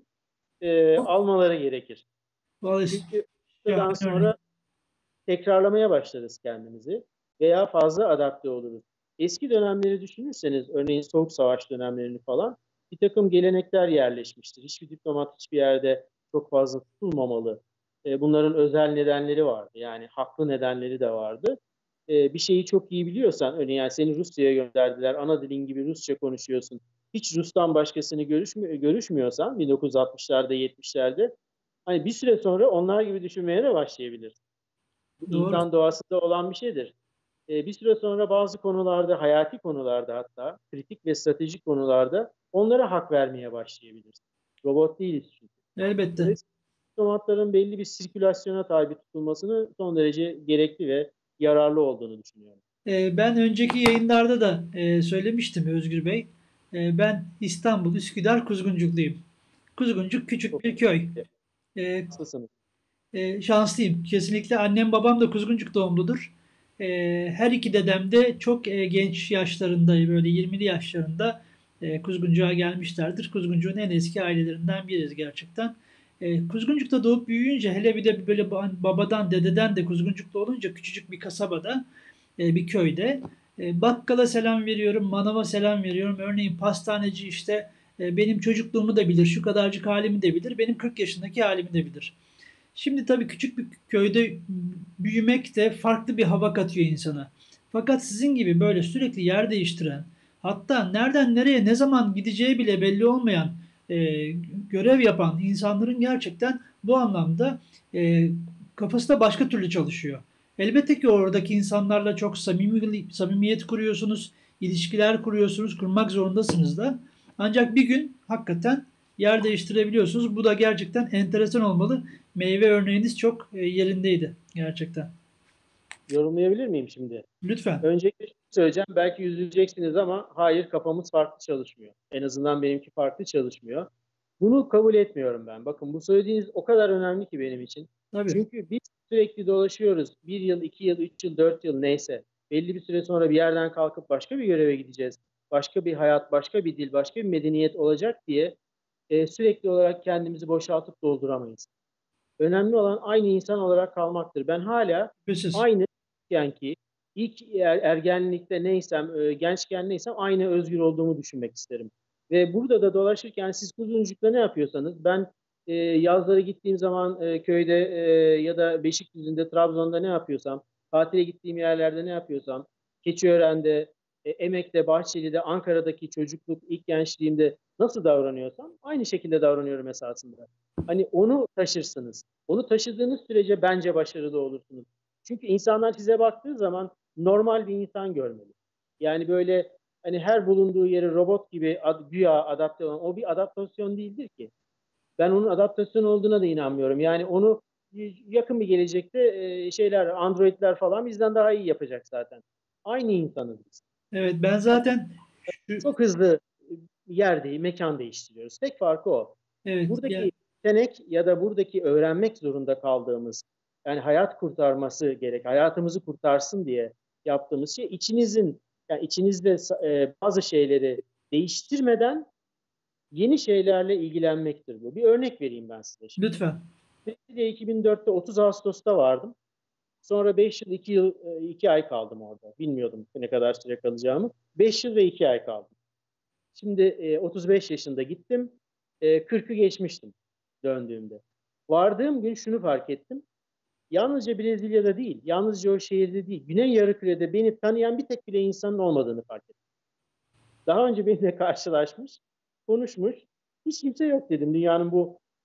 e, almaları gerekir. Vallahi Çünkü şahane buradan örnek. sonra tekrarlamaya başlarız kendimizi veya fazla adapte oluruz. Eski dönemleri düşünürseniz, örneğin Soğuk Savaş dönemlerini falan, bir takım gelenekler yerleşmiştir. Hiçbir diplomat hiçbir yerde çok fazla tutulmamalı. E, bunların özel nedenleri vardı. Yani haklı nedenleri de vardı. E, bir şeyi çok iyi biliyorsan, örneğin yani seni Rusya'ya gönderdiler, ana dilin gibi Rusça konuşuyorsun. Hiç Rus'tan başkasını görüşmü görüşmüyorsan bin dokuz yüz altmışlarda, yetmişlerde, hani bir süre sonra onlar gibi düşünmeye de başlayabilirsin. Bu Doğru. insan doğasında olan bir şeydir. E, bir süre sonra bazı konularda, hayati konularda, hatta kritik ve stratejik konularda onlara hak vermeye başlayabiliriz. Robot değiliz çünkü. Elbette. Dolayısıyla diplomatların belli bir sirkülasyona tabi tutulmasını son derece gerekli ve yararlı olduğunu düşünüyorum. Ee, ben önceki yayınlarda da e, söylemiştim Özgür Bey. Ee, ben İstanbul, Üsküdar, Kuzguncukluyum. Kuzguncuk küçük Çok bir köy. Ee, haklısınız. e, şanslıyım. Kesinlikle annem babam da Kuzguncuk doğumludur. Ee, her iki dedem de çok e, genç yaşlarında, böyle yirmili yaşlarında e, Kuzguncuk'a gelmişlerdir. Kuzguncuk'un en eski ailelerinden biriz gerçekten. E, Kuzguncuk'ta doğup büyüyünce, hele bir de böyle babadan dededen de Kuzguncuk'ta olunca, küçücük bir kasabada, e, bir köyde e, bakkala selam veriyorum, manava selam veriyorum. Örneğin pastaneci işte e, benim çocukluğumu da bilir, şu kadarcık halimi de bilir, benim kırk yaşındaki halimi de bilir. Şimdi tabii küçük bir köyde büyümek de farklı bir hava katıyor insana. Fakat sizin gibi böyle sürekli yer değiştiren, hatta nereden nereye ne zaman gideceği bile belli olmayan e, görev yapan insanların gerçekten bu anlamda e, kafası da başka türlü çalışıyor. Elbette ki oradaki insanlarla çok samimi, samimiyet kuruyorsunuz, ilişkiler kuruyorsunuz, kurmak zorundasınız da. Ancak bir gün hakikaten yer değiştirebiliyorsunuz. Bu da gerçekten enteresan olmalı. Meyve örneğiniz çok e, yerindeydi gerçekten. Yorumlayabilir miyim şimdi? Lütfen. Öncelikle şunu söyleyeceğim. Belki üzüleceksiniz ama hayır, kafamız farklı çalışmıyor. En azından benimki farklı çalışmıyor. Bunu kabul etmiyorum ben. Bakın, bu söylediğiniz o kadar önemli ki benim için. Tabii. Çünkü biz sürekli dolaşıyoruz. Bir yıl, iki yıl, üç yıl, dört yıl neyse. Belli bir süre sonra bir yerden kalkıp başka bir göreve gideceğiz. Başka bir hayat, başka bir dil, başka bir medeniyet olacak diye e, sürekli olarak kendimizi boşaltıp dolduramayız. Önemli olan aynı insan olarak kalmaktır. Ben hala Şüphesiz. aynı yani ki ilk er, ergenlikte neysem, e, gençken neysem aynı özgür olduğumu düşünmek isterim. Ve burada da dolaşırken siz Kuzguncuk'ta ne yapıyorsanız, ben e, yazları gittiğim zaman e, köyde e, ya da Beşikdüzü'nde, Trabzon'da ne yapıyorsam, tatile gittiğim yerlerde ne yapıyorsam, Keçiören'de, e, Emek'te, Bahçeli'de, Ankara'daki çocukluk, ilk gençliğimde nasıl davranıyorsam aynı şekilde davranıyorum esasında. Hani onu taşırsınız. Onu taşıdığınız sürece bence başarılı olursunuz. Çünkü insanlar size baktığı zaman normal bir insan görmeli. Yani böyle hani her bulunduğu yeri robot gibi ad, güya adapte olan, o bir adaptasyon değildir ki. Ben onun adaptasyon olduğuna da inanmıyorum. Yani onu yakın bir gelecekte e, şeyler, androidler falan bizden daha iyi yapacak zaten. Aynı insanız biz. Evet, ben zaten şu, Çok hızlı yer değil, mekan değiştiriyoruz. Tek farkı o. evet ya, Buradaki yetenek ya da buradaki öğrenmek zorunda kaldığımız, yani hayat kurtarması gerek, hayatımızı kurtarsın diye yaptığımız şey, içinizin, yani içinizde e, bazı şeyleri değiştirmeden yeni şeylerle ilgilenmektir bu. Bir örnek vereyim ben size şimdi. lütfen. Brezilya iki bin dörtte otuz Ağustos'ta vardım. Sonra beş yıl iki yıl iki ay kaldım orada. Bilmiyordum ne kadar süre kalacağımı. beş yıl ve iki ay kaldım. Şimdi e, otuz beş yaşında gittim. E, kırkı geçmiştim döndüğümde. Vardığım gün şunu fark ettim. Yalnızca Brezilya'da değil, yalnızca o şehirde değil, Güney Yarımküre'de beni tanıyan bir tek bile insanın olmadığını fark ettim. Daha önce benimle karşılaşmış, konuşmuş. Hiç kimse yok dedim. Dünyanın bu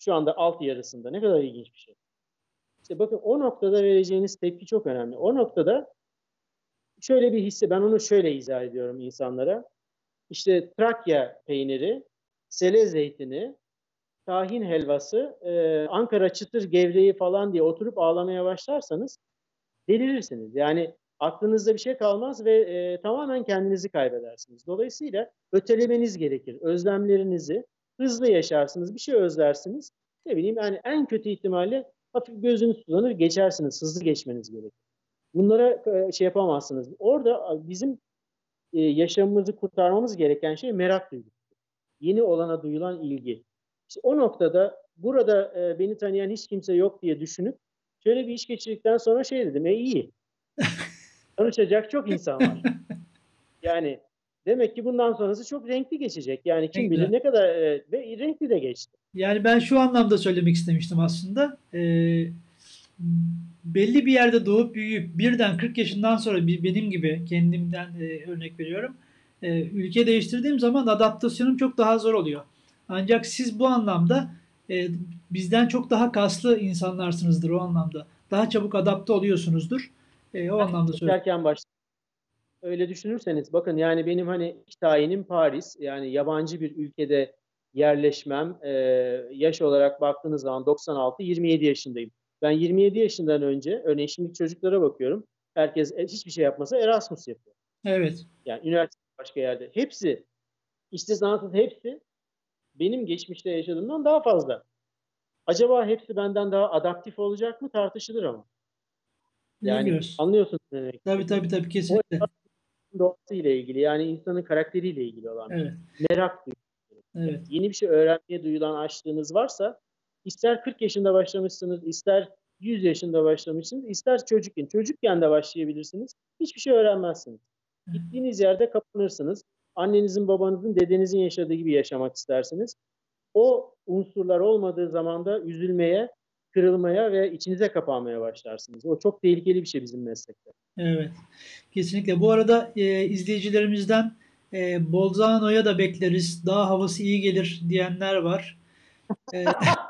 Şu anda alt yarısında. Ne kadar ilginç bir şey. İşte bakın o noktada vereceğiniz tepki çok önemli. O noktada şöyle bir hissi, ben onu şöyle izah ediyorum insanlara. İşte Trakya peyniri, sele zeytini, tahin helvası, e, Ankara çıtır gevreği falan diye oturup ağlamaya başlarsanız delirirsiniz. Yani aklınızda bir şey kalmaz ve e, tamamen kendinizi kaybedersiniz. Dolayısıyla ötelemeniz gerekir. Özlemlerinizi hızlı yaşarsınız. Bir şey özlersiniz. Ne bileyim yani en kötü ihtimalle hafif gözünüz sulanır geçersiniz. Hızlı geçmeniz gerekir. Bunlara e, şey yapamazsınız. Orada bizim e, yaşamımızı kurtarmamız gereken şey merak duygusu. Yeni olana duyulan ilgi. İşte o noktada burada e, beni tanıyan hiç kimse yok diye düşünüp şöyle bir iş geçirdikten sonra şey dedim. E iyi. Tanışacak çok insan var. Yani demek ki bundan sonrası çok renkli geçecek. Yani Ne kim bilir güzel. ne kadar e, ve renkli de geçti. Yani ben şu anlamda söylemek istemiştim aslında. Ee, belli bir yerde doğup büyüyüp birden kırk yaşından sonra bir benim gibi kendimden e, örnek veriyorum. E, ülke değiştirdiğim zaman adaptasyonum çok daha zor oluyor. Ancak siz bu anlamda e, bizden çok daha kaslı insanlarsınızdır o anlamda. Daha çabuk adapte oluyorsunuzdur. E, o anlamda Çok söylüyorum. erken başladı. Öyle düşünürseniz bakın yani benim hani iş tayinim Paris, yani yabancı bir ülkede yerleşmem, e, yaş olarak baktığınız zaman doksan altı, yirmi yedi yaşındayım. Ben yirmi yedi yaşından önce örneğin şimdi çocuklara bakıyorum. Herkes e, hiçbir şey yapmasa Erasmus yapıyor. Evet. Yani üniversite başka yerde. Hepsi istisnasız hepsi benim geçmişte yaşadığımdan daha fazla. Acaba hepsi benden daha adaptif olacak mı tartışılır ama. Yani Bilemiyoruz. anlıyorsunuz ne demek Tabii istediğimi. tabii tabii O kesinlikle. doğası ile ilgili, yani insanın karakteriyle ilgili olan bir şey. Evet. Merak duyuyor. Yani Evet. yeni bir şey öğrenmeye duyulan açlığınız varsa ister kırk yaşında başlamışsınız, ister yüz yaşında başlamışsınız, ister çocukken. Çocukken de başlayabilirsiniz. Hiçbir şey öğrenmezsiniz. Gittiğiniz yerde kapanırsınız. Annenizin, babanızın, dedenizin yaşadığı gibi yaşamak istersiniz. O unsurlar olmadığı zaman da üzülmeye, kırılmaya ve içinize kapanmaya başlarsınız. O çok tehlikeli bir şey bizim meslekte. Evet. Kesinlikle. Bu arada e, izleyicilerimizden e, Bolzano'ya da bekleriz. Daha havası iyi gelir diyenler var. E,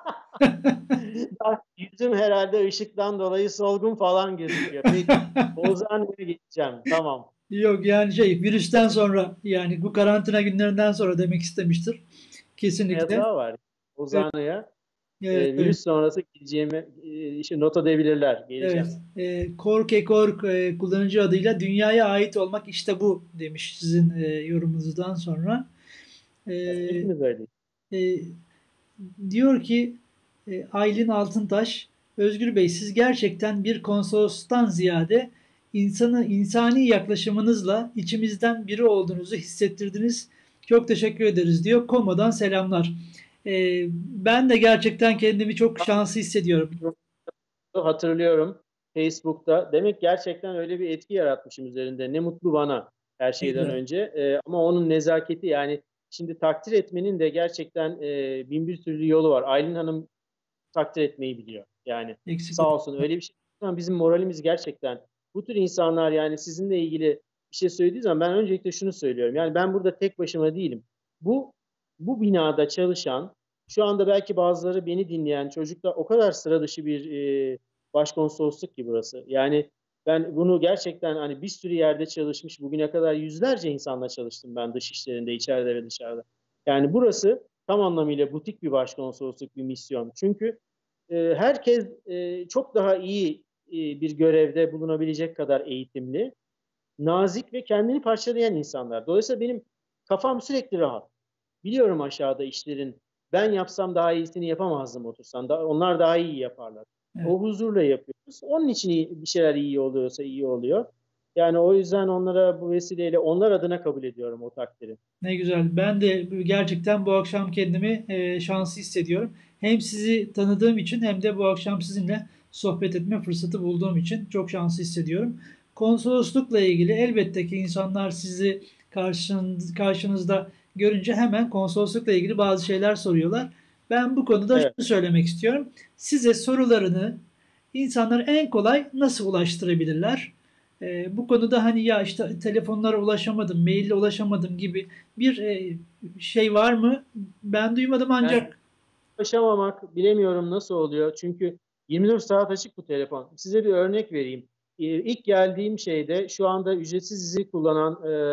Yüzüm herhalde ışıktan dolayı solgun falan gözüküyor. Peki, Bolzano'ya gideceğim. Tamam. yok yani şey virüsten sonra yani bu karantina günlerinden sonra demek istemiştir. Kesinlikle. Yasağı var. Evet, Bolzano'ya evet, e, evet. virüs sonrası gideceğimi e, işte not edebilirler. Evet. Geleceğim. E, Kork Ekork e, kullanıcı adıyla dünyaya ait olmak işte bu demiş sizin e, yorumunuzdan sonra. E, Hepimiz öyleyiz. e, diyor ki e, Aylin Altıntaş, Özgür Bey siz gerçekten bir konsolostan ziyade insanı insani yaklaşımınızla içimizden biri olduğunuzu hissettirdiniz. Çok teşekkür ederiz diyor. Komo'dan selamlar. E, ben de gerçekten kendimi çok şanslı hissediyorum. Hatırlıyorum Facebook'ta. Demek gerçekten öyle bir etki yaratmışım üzerinde. Ne mutlu bana her Ne şeyden güzel. önce. E, ama onun nezaketi, yani şimdi takdir etmenin de gerçekten e, bin bir türlü yolu var. Aylin Hanım takdir etmeyi biliyor. Yani Eksik sağ olsun. olsun, öyle bir şey. Ama bizim moralimiz gerçekten, bu tür insanlar yani sizinle ilgili bir şey söylediği zaman ben öncelikle şunu söylüyorum. Yani ben burada tek başıma değilim. Bu bu binada çalışan, şu anda belki bazıları beni dinleyen çocuklar, o kadar sıra dışı bir e, başkonsolosluk ki burası. Yani ben bunu gerçekten hani bir sürü yerde çalışmış, bugüne kadar yüzlerce insanla çalıştım ben, dış işlerinde, içeride ve dışarıda. Yani burası tam anlamıyla butik bir başkonsolosluk, bir misyon. Çünkü e, herkes e, çok daha iyi e, bir görevde bulunabilecek kadar eğitimli, nazik ve kendini parçalayan insanlar. Dolayısıyla benim kafam sürekli rahat. Biliyorum aşağıda işlerin ben yapsam daha iyisini yapamazdım otursam. Da, onlar daha iyi yaparlar. Evet. O huzurla yapıyoruz. Onun için iyi, bir şeyler iyi oluyorsa iyi oluyor. Yani o yüzden onlara bu vesileyle onlar adına kabul ediyorum o takdiri. Ne güzel. Ben de gerçekten bu akşam kendimi e, şanslı hissediyorum. Hem sizi tanıdığım için hem de bu akşam sizinle sohbet etme fırsatı bulduğum için çok şanslı hissediyorum. Konsoloslukla ilgili elbette ki insanlar sizi karşınız, karşınızda görünce hemen konsoloslukla ilgili bazı şeyler soruyorlar. Ben bu konuda Evet. şunu söylemek istiyorum. Size sorularını insanlar en kolay nasıl ulaştırabilirler? E, bu konuda hani ya işte telefonlara ulaşamadım, maille ulaşamadım gibi bir e, şey var mı? Ben duymadım Ben ancak. ulaşamamak bilemiyorum nasıl oluyor. Çünkü yirmi dört saat açık bu telefon. Size bir örnek vereyim. Ee, ilk geldiğim şeyde şu anda ücretsiz izi kullanan e,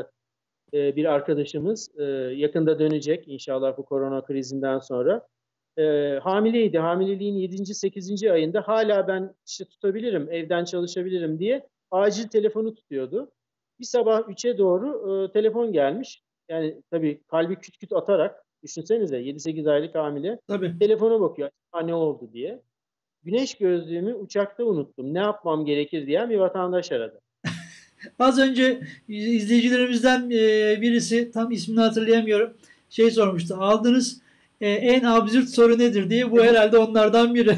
e, bir arkadaşımız e, yakında dönecek inşallah bu korona krizinden sonra. E, hamileydi. Hamileliğin yedinci sekizinci ayında hala ben işte tutabilirim, evden çalışabilirim diye acil telefonu tutuyordu. Bir sabah üçe doğru e, telefon gelmiş. Yani tabii kalbi küt küt atarak düşünsenize yedi sekiz aylık hamile Tabii. telefona bakıyor. Ha, ne oldu diye. Güneş gözlüğümü uçakta unuttum. Ne yapmam gerekir diyen bir vatandaş aradı. Az önce izleyicilerimizden e, birisi, tam ismini hatırlayamıyorum, şey sormuştu. Aldığınız e, en absürt soru nedir diye. Bu herhalde onlardan biri.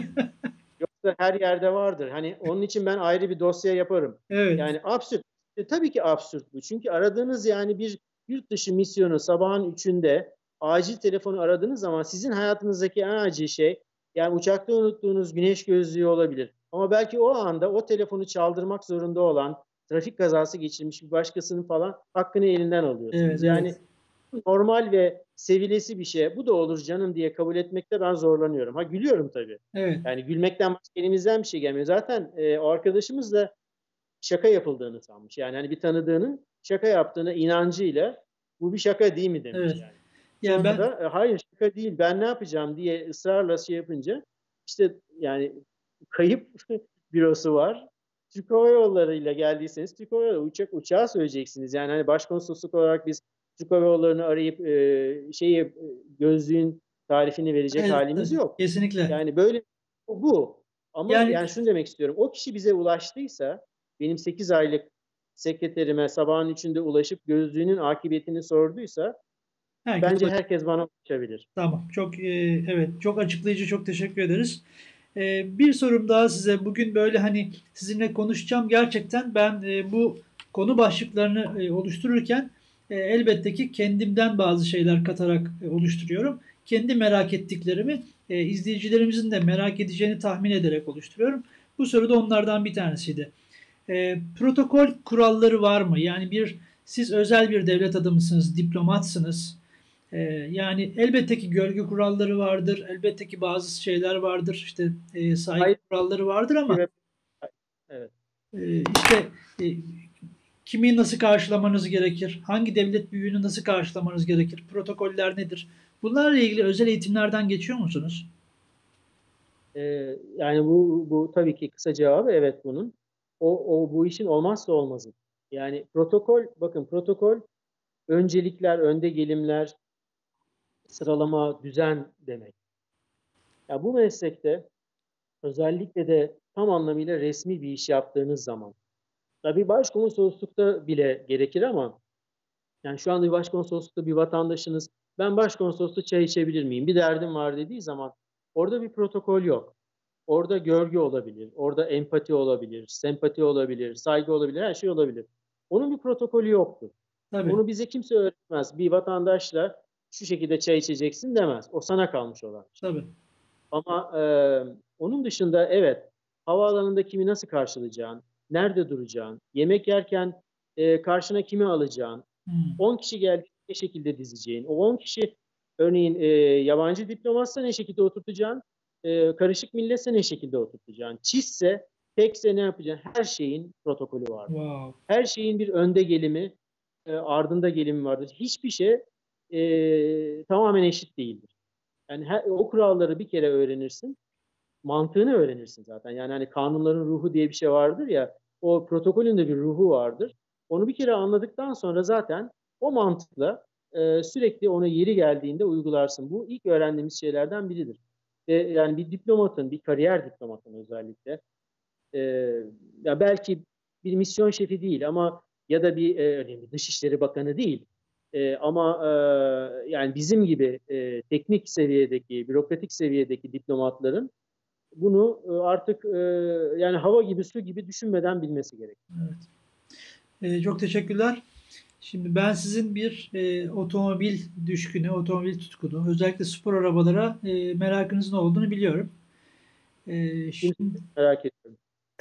Yoksa her yerde vardır. Hani onun için ben ayrı bir dosya yaparım. Evet. Yani absürt. E, tabii ki absürt bu. Çünkü aradığınız yani bir yurt dışı misyonu sabahın üçünde acil telefonu aradığınız zaman sizin hayatınızdaki en acil şey yani uçakta unuttuğunuz güneş gözlüğü olabilir. Ama belki o anda o telefonu çaldırmak zorunda olan trafik kazası geçirmiş bir başkasının falan hakkını elinden Evet, alıyorsunuz. Yani evet. normal ve sevilesi bir şey. Bu da olur canım diye kabul etmekte ben zorlanıyorum. Ha gülüyorum tabii. Evet. Yani gülmekten başka elimizden bir şey gelmiyor. Zaten e, o arkadaşımız da şaka yapıldığını sanmış. Yani hani bir tanıdığının şaka yaptığına inancıyla bu bir şaka değil mi demiş Evet. yani. Ya Sonra ben da e, hayır şaka değil ben ne yapacağım diye ısrarla şey yapınca işte yani kayıp bürosu var. Türk Hava Yolları ile geldiyseniz Türk Hava Yolları uçak uçağı söyleyeceksiniz. Yani hani başkonsolosluk olarak biz Türk Hava Yolları'nı arayıp e, şeyi e, gözlüğün tarifini verecek evet, halimiz yok. kesinlikle. Yani böyle bu. Ama Yani yani şunu demek istiyorum. O kişi bize ulaştıysa benim sekiz aylık sekreterime sabahın üçünde ulaşıp gözlüğünün akıbetini sorduysa herkes bence herkes bana ulaşabilir. tamam. Çok e, evet, çok açıklayıcı. Çok teşekkür ederiz. E, bir sorum daha size. Bugün böyle hani sizinle konuşacağım. Gerçekten ben e, bu konu başlıklarını e, oluştururken e, elbette ki kendimden bazı şeyler katarak e, oluşturuyorum. Kendi merak ettiklerimi e, izleyicilerimizin de merak edeceğini tahmin ederek oluşturuyorum. Bu soru da onlardan bir tanesiydi. E, protokol kuralları var mı? Yani bir siz özel bir devlet adamısınız, diplomatsınız. Ee, yani elbette ki görgü kuralları vardır, elbette ki bazı şeyler vardır, işte e, saygı Hayır. kuralları vardır ama Evet. e, işte e, kimi nasıl karşılamanız gerekir, hangi devlet büyüğünü nasıl karşılamanız gerekir, protokoller nedir? Bunlarla ilgili özel eğitimlerden geçiyor musunuz? Ee, yani bu, bu tabii ki kısa cevabı evet bunun. O, o bu işin olmazsa olmazı. Yani protokol, bakın protokol öncelikler, önde gelimler, sıralama, düzen demek. Ya bu meslekte özellikle de tam anlamıyla resmi bir iş yaptığınız zaman, tabii başkonsoloslukta bile gerekir ama yani şu anda bir başkonsoloslukta bir vatandaşınız ben başkonsoloslukta çay içebilir miyim? Bir derdim var dediği zaman orada bir protokol yok. Orada görgü olabilir, orada empati olabilir, sempati olabilir, saygı olabilir, her şey olabilir. Onun bir protokolü yoktur. Tabii, Onu bize kimse öğretmez. Bir vatandaşla şu şekilde çay içeceksin demez. O sana kalmış olan şey. tabii. Ama e, onun dışında evet, havaalanında kimi nasıl karşılayacağın, nerede duracağın, yemek yerken e, karşına kimi alacağın, Hmm, on kişi geldi ne şekilde dizeceğin, o on kişi örneğin e, yabancı diplomatsa ne şekilde oturtacağın, e, karışık milletse ne şekilde oturtacağın, çizse, tekse ne yapacaksın, her şeyin protokolü vardır. wow. Her şeyin bir önde gelimi, e, ardında gelimi vardır. Hiçbir şey e, tamamen eşit değildir. Yani her, o kuralları bir kere öğrenirsin, mantığını öğrenirsin zaten. Yani hani kanunların ruhu diye bir şey vardır ya, o protokolün de bir ruhu vardır. Onu bir kere anladıktan sonra zaten o mantıkla e, sürekli ona yeri geldiğinde uygularsın. Bu ilk öğrendiğimiz şeylerden biridir. Ve yani bir diplomatın, bir kariyer diplomatın özellikle, e, ya belki bir misyon şefi değil ama ya da bir e, önemli Dışişleri Bakanı değil. E, ama e, yani bizim gibi e, teknik seviyedeki, bürokratik seviyedeki diplomatların bunu e, artık e, yani hava gibi su gibi düşünmeden bilmesi gerek. Evet. E, çok teşekkürler. Şimdi ben sizin bir e, otomobil düşkünü, otomobil tutkunu, özellikle spor arabalara e, merakınızın olduğunu biliyorum. E, Kimse şimdi merak ediyorum.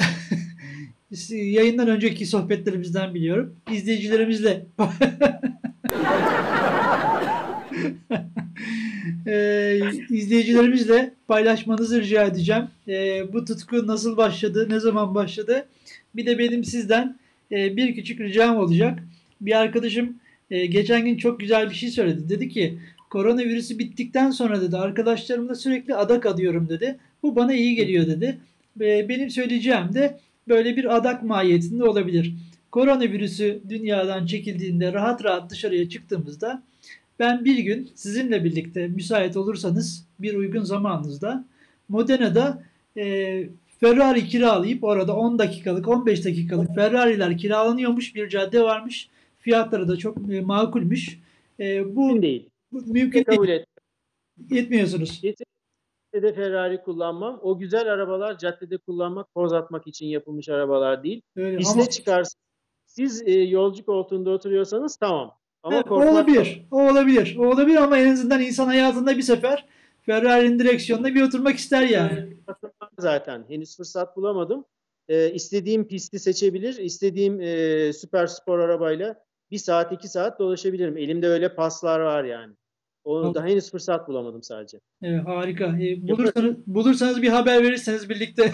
yayından önceki sohbetlerimizden biliyorum. İzleyicilerimizle Ee, izleyicilerimizle paylaşmanızı rica edeceğim. Ee, bu tutku nasıl başladı, ne zaman başladı? Bir de benim sizden e, bir küçük ricam olacak. Bir arkadaşım e, geçen gün çok güzel bir şey söyledi. Dedi ki koronavirüsü bittikten sonra dedi arkadaşlarımla sürekli adak adıyorum dedi. Bu bana iyi geliyor dedi. Ve benim söyleyeceğim de böyle bir adak mahiyetinde olabilir. Koronavirüsü dünyadan çekildiğinde rahat rahat dışarıya çıktığımızda ben bir gün sizinle birlikte müsait olursanız bir uygun zamanınızda Modena'da e, Ferrari kiralayıp orada on dakikalık on beş dakikalık Ferrari'ler kiralanıyormuş, bir cadde varmış. Fiyatları da çok e, makulmüş. E, Mümkün bu, değil. bu mümkün Kabul değil. et. Yetmiyorsunuz. Kesinlikle de Ferrari kullanmam. O güzel arabalar caddede kullanmak, poz atmak için yapılmış arabalar değil. Öyle ama Piste çıkarsın. Siz e, yolcu koltuğunda oturuyorsanız tamam. Ama evet, o korkmak yok. olabilir. O olabilir. O olabilir ama en azından insan hayatında bir sefer Ferrari'nin direksiyonuna bir oturmak ister yani. Zaten henüz fırsat bulamadım. E, istediğim pisti seçebilir, istediğim e, süper spor arabayla bir saat iki saat dolaşabilirim. Elimde öyle paslar var yani. Onu da henüz fırsat bulamadım sadece. Evet, harika. E, Yaparım. bulursanız, bulursanız bir haber verirseniz birlikte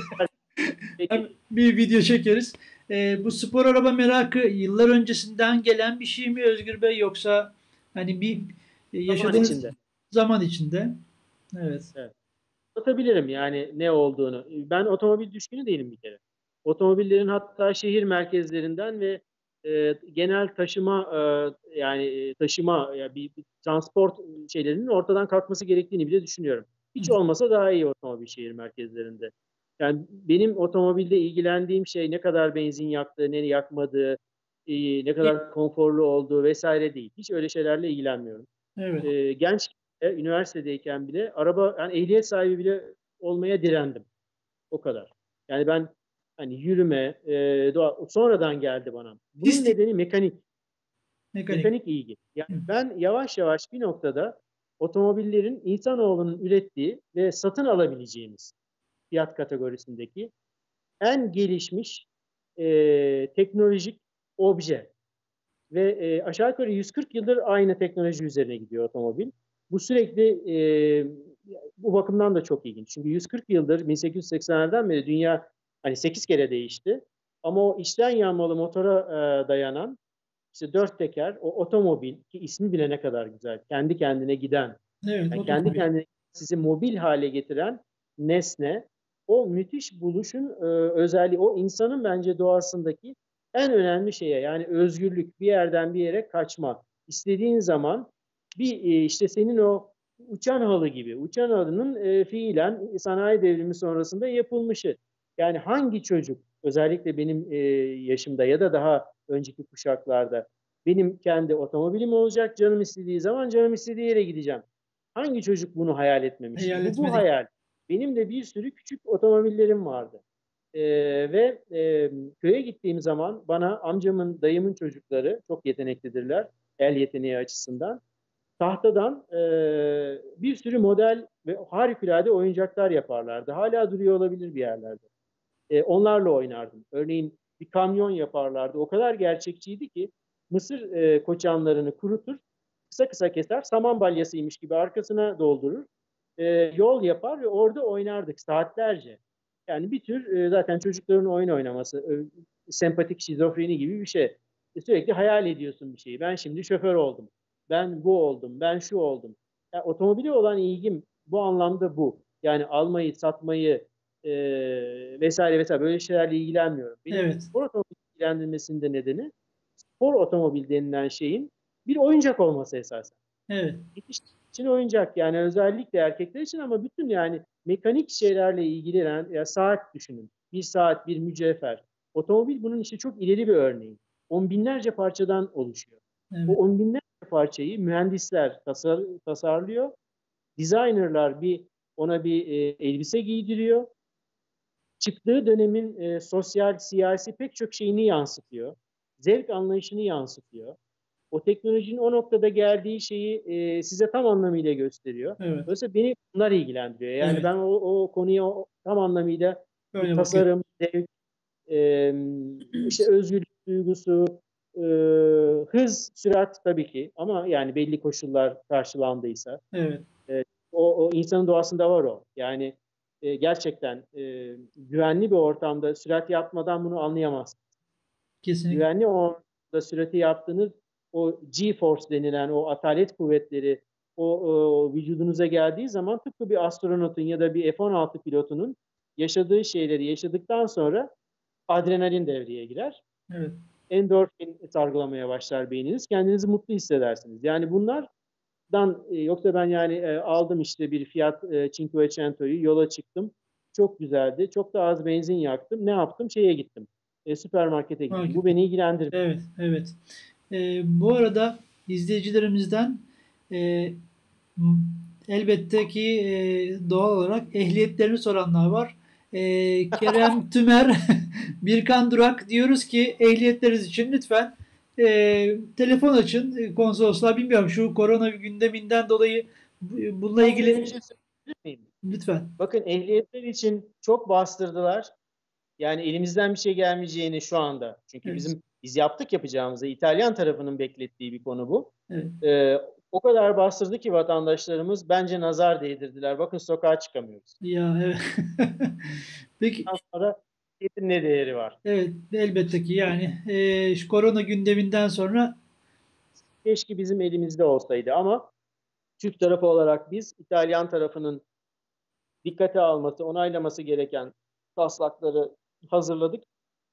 hem Peki. bir video çekeriz. E, bu spor araba merakı yıllar öncesinden gelen bir şey mi Özgür Bey yoksa hani bir e, Zaman yaşadığınız içinde. zaman içinde? Evet. Evet. Anlatabilirim yani ne olduğunu. Ben otomobil düşkünü değilim bir kere. Otomobillerin hatta şehir merkezlerinden ve e, genel taşıma e, yani e, taşıma ya bir, bir transport şeylerinin ortadan kalkması gerektiğini bile düşünüyorum. Hiç olmasa daha iyi otomobil şehir merkezlerinde. Yani benim otomobilde ilgilendiğim şey ne kadar benzin yaktığı, ne yakmadığı, e, ne kadar konforlu olduğu vesaire değil. Hiç öyle şeylerle ilgilenmiyorum. Evet. E, genç e, üniversitedeyken bile araba yani ehliyet sahibi bile olmaya direndim. O kadar. Yani ben hani yürüme e, doğa, sonradan geldi bana. Bunun Pislik nedeni mekanik. mekanik. Mekanik ilgi. Yani ben yavaş yavaş bir noktada otomobillerin insanoğlunun ürettiği ve satın alabileceğimiz fiyat kategorisindeki en gelişmiş e, teknolojik obje. Ve e, aşağı yukarı yüz kırk yıldır aynı teknoloji üzerine gidiyor otomobil. Bu sürekli e, bu bakımdan da çok ilginç. Çünkü yüz kırk yıldır bin sekiz yüz seksenlerden beri dünya hani sekiz kere değişti. Ama o içten yanmalı motora e, dayanan işte dört teker o otomobil ki ismi bile ne kadar güzel. Kendi kendine giden, Evet, yani kendi otomobil. kendine sizi mobil hale getiren nesne. O müthiş buluşun e, özelliği, o insanın bence doğasındaki en önemli şeye yani özgürlük, bir yerden bir yere kaçma. İstediğin zaman bir e, işte senin o uçan halı gibi, uçan halının e, fiilen sanayi devrimi sonrasında yapılmışı. Yani hangi çocuk özellikle benim e, yaşımda ya da daha önceki kuşaklarda benim kendi otomobilim olacak, canım istediği zaman canım istediği yere gideceğim. Hangi çocuk bunu hayal etmemişti? Hayal Bu bu etmedik. hayal. Benim de bir sürü küçük otomobillerim vardı. Ee, ve e, köye gittiğim zaman bana amcamın, dayımın çocukları çok yeteneklidirler el yeteneği açısından. Tahtadan e, bir sürü model ve harikulade oyuncaklar yaparlardı. Hala duruyor olabilir bir yerlerde. E, onlarla oynardım. Örneğin bir kamyon yaparlardı. O kadar gerçekçiydi ki mısır e, koçanlarını kurutur, kısa kısa keser, saman balyasıymış gibi arkasına doldurur, e, yol yapar ve orada oynardık saatlerce. Yani bir tür e, zaten çocukların oyun oynaması, e, sempatik şizofreni gibi bir şey. E, sürekli hayal ediyorsun bir şeyi. Ben şimdi şoför oldum. Ben bu oldum. Ben şu oldum. Yani otomobile olan ilgim bu anlamda bu. Yani almayı, satmayı, e, vesaire vesaire böyle şeylerle ilgilenmiyorum. Benim Evet. spor otomobil ilgilendirmesinin de nedeni spor otomobil denilen şeyin bir oyuncak olması esasen. Evet. Yetişkin için oyuncak yani özellikle erkekler için ama bütün yani mekanik şeylerle ilgilenen ya saat düşünün. Bir saat, bir mücevher. Otomobil bunun işte çok ileri bir örneği. On binlerce parçadan oluşuyor. O Evet. on binlerce parçayı mühendisler tasar, tasarlıyor. Designerlar bir ona bir e, elbise giydiriyor, çıktığı dönemin e, sosyal, siyasi pek çok şeyini yansıtıyor. Zevk anlayışını yansıtıyor. O teknolojinin o noktada geldiği şeyi e, size tam anlamıyla gösteriyor. Evet. Dolayısıyla beni bunlar ilgilendiriyor. Yani Evet. ben o, o konuya o, tam anlamıyla bir Böyle bakıyorum. tasarım, zevk, e, işte özgürlük duygusu, e, hız, sürat tabii ki ama yani belli koşullar karşılandıysa Evet. e, o, o insanın doğasında var o. Yani e, gerçekten e, güvenli bir ortamda sürat yapmadan bunu anlayamaz. Kesinlikle. Güvenli ortamda sürati yaptığınız o G-force denilen o atalet kuvvetleri o, o vücudunuza geldiği zaman tıpkı bir astronotun ya da bir F on altı pilotunun yaşadığı şeyleri yaşadıktan sonra adrenalin devreye girer. Evet. Endorfin salgılamaya başlar beyniniz. Kendinizi mutlu hissedersiniz. Yani bunlardan e, yoksa ben yani e, aldım işte bir Fiat e, Cinquecento'yu yola çıktım. Çok güzeldi. Çok da az benzin yaktım. Ne yaptım? Şeye gittim. E, süpermarkete gittim. Bu Market. beni ilgilendirmiyor. Evet. Evet. Ee, bu arada izleyicilerimizden e, m- elbette ki e, doğal olarak ehliyetlerini soranlar var. E, Kerem Tümer, Birkan Durak diyoruz ki ehliyetleriniz için lütfen e, telefon açın. E, konsolosluğa bilmiyorum şu korona gündeminden dolayı bu- bununla Ben size bir ilgili şey söyleyebilir miyim? lütfen. Bakın ehliyetler için çok bastırdılar. Yani elimizden bir şey gelmeyeceğini şu anda. Çünkü Evet. bizim biz yaptık yapacağımızı. İtalyan tarafının beklettiği bir konu bu. Evet. Ee, o kadar bastırdı ki vatandaşlarımız bence nazar değdirdiler. Bakın sokağa çıkamıyoruz. Ya evet. Peki Ondan sonra ehliyetin ne değeri var? evet elbette ki yani e, şu korona gündeminden sonra Keşke bizim elimizde olsaydı ama Türk tarafı olarak biz İtalyan tarafının dikkate alması, onaylaması gereken taslakları hazırladık.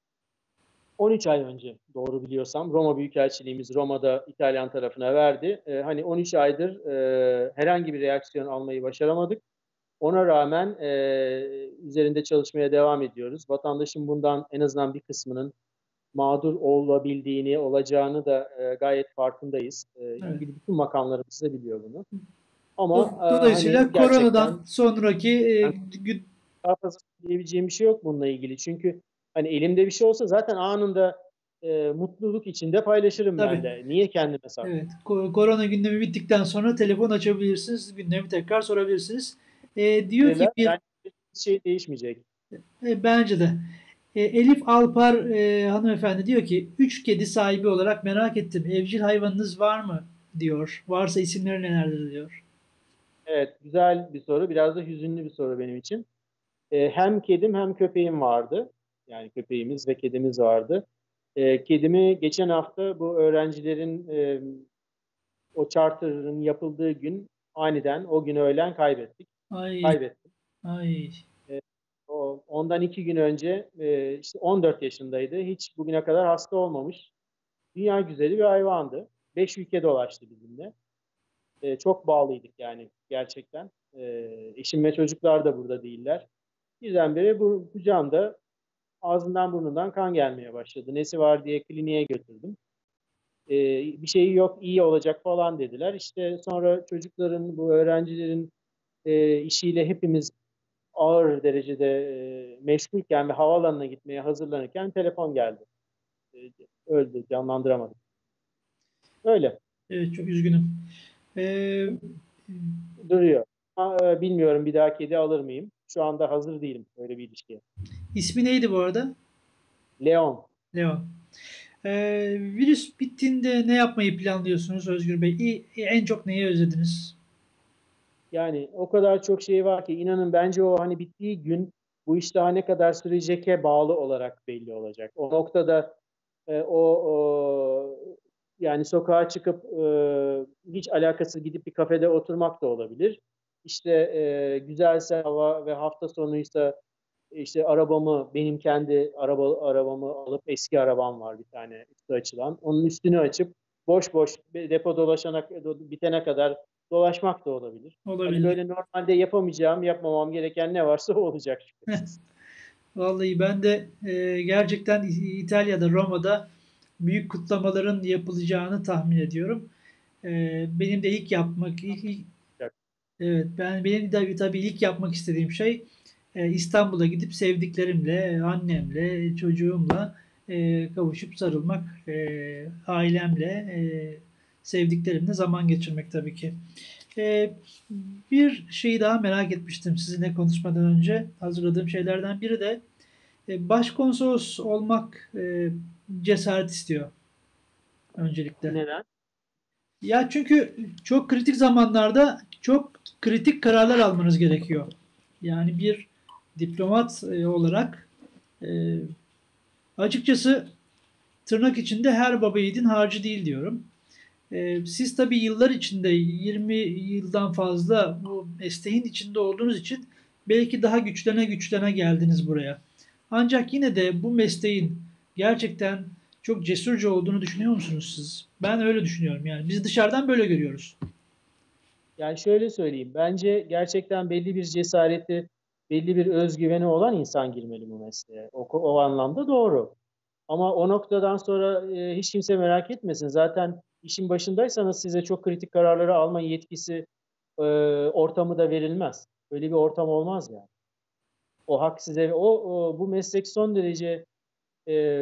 on üç ay önce doğru biliyorsam Roma Büyükelçiliğimiz Roma'da İtalyan tarafına verdi. Ee, hani on üç aydır e, herhangi bir reaksiyon almayı başaramadık. Ona rağmen e, üzerinde çalışmaya devam ediyoruz. Vatandaşın bundan en azından bir kısmının mağdur olabildiğini, olacağını da e, gayet farkındayız. E, evet. ilgili bütün makamlarımız da biliyor bunu. Ama Do- e, hani Dolayısıyla gerçekten koronadan sonraki e, yani gü- daha fazla diyebileceğim bir şey yok bununla ilgili. Çünkü hani elimde bir şey olsa zaten anında e, mutluluk içinde paylaşırım ben tabii de. Niye kendime saklayayım? evet ko- korona gündemi bittikten sonra telefon açabilirsiniz, gündemi tekrar sorabilirsiniz. E, diyor ki bir Yani bir şey değişmeyecek. e, bence de E, Elif Alpar e, hanımefendi diyor ki üç kedi sahibi olarak merak ettim. Evcil hayvanınız var mı diyor. Varsa isimleri nelerdir diyor. Evet, güzel bir soru. Biraz da hüzünlü bir soru benim için. E, hem kedim hem köpeğim vardı. Yani köpeğimiz ve kedimiz vardı. E, kedimi geçen hafta bu öğrencilerin e, o charter'ın yapıldığı gün aniden o gün öğlen kaybettik. Ay Kaybettim. ay E, o, ondan iki gün önce e, işte on dört yaşındaydı. Hiç bugüne kadar hasta olmamış. Dünya güzeli bir hayvandı. Beş ülke dolaştı bizimle. E, çok bağlıydık yani gerçekten. E, eşim ve çocuklar da burada değiller. Birdenbire bu kucağımda ağzından burnundan kan gelmeye başladı. Nesi var diye kliniğe götürdüm. E, bir şeyi yok, iyi olacak falan dediler. İşte sonra çocukların, bu öğrencilerin e, işiyle hepimiz ağır derecede e, meşgulken ve havaalanına gitmeye hazırlanırken telefon geldi. E, öldü, canlandıramadık. Öyle evet çok üzgünüm. E, duruyor. Ama, e, bilmiyorum bir daha kedi alır mıyım? Şu anda hazır değilim öyle bir ilişkiye. ismi neydi bu arada? Leon. Leo. E, virüs bittiğinde ne yapmayı planlıyorsunuz Özgür Bey? İ- En çok neyi özlediniz? Yani o kadar çok şey var ki inanın bence o hani bittiği gün bu iş daha ne kadar süreceke bağlı olarak belli olacak. O noktada e, o, o yani sokağa çıkıp e, hiç alakası gidip bir kafede oturmak da olabilir. İşte e, güzelse hava ve hafta sonuysa işte arabamı benim kendi araba arabamı alıp eski arabam var bir tane üstü açılan. Onun üstünü açıp boş boş depo dolaşana bitene kadar dolaşmak da olabilir. Hani Olabilir. böyle normalde yapamayacağım, yapmamam gereken ne varsa o olacak şüphesiz. Vallahi ben de e, gerçekten İ- İtalya'da, Roma'da büyük kutlamaların yapılacağını tahmin ediyorum. E, benim de ilk yapmak, ilk, ilk- evet ben benim de tabii ilk yapmak istediğim şey e, İstanbul'a gidip sevdiklerimle, annemle, çocuğumla e, kavuşup sarılmak, e, ailemle, e, sevdiklerimle zaman geçirmek tabii ki. E, bir şeyi daha merak etmiştim sizinle konuşmadan önce. Hazırladığım şeylerden biri de e, başkonsolos olmak e, cesaret istiyor. öncelikle. Neden? Ya çünkü çok kritik zamanlarda çok kritik kararlar almanız gerekiyor. Yani bir diplomat e, olarak e, açıkçası tırnak içinde her baba yiğidin harcı değil diyorum. E, siz tabii yıllar içinde yirmi yıldan fazla bu mesleğin içinde olduğunuz için belki daha güçlene güçlene geldiniz buraya. Ancak yine de bu mesleğin gerçekten çok cesurca olduğunu düşünüyor musunuz siz? Ben öyle düşünüyorum yani. Biz dışarıdan böyle görüyoruz. Yani şöyle söyleyeyim. Bence gerçekten belli bir cesareti, belli bir özgüveni olan insan girmeli bu mesleğe. O, o anlamda doğru. Ama o noktadan sonra e, hiç kimse merak etmesin. Zaten işin başındaysanız size çok kritik kararları alma yetkisi, e, ortamı da verilmez. Öyle bir ortam olmaz yani. O hak size, o, o bu meslek son derece e,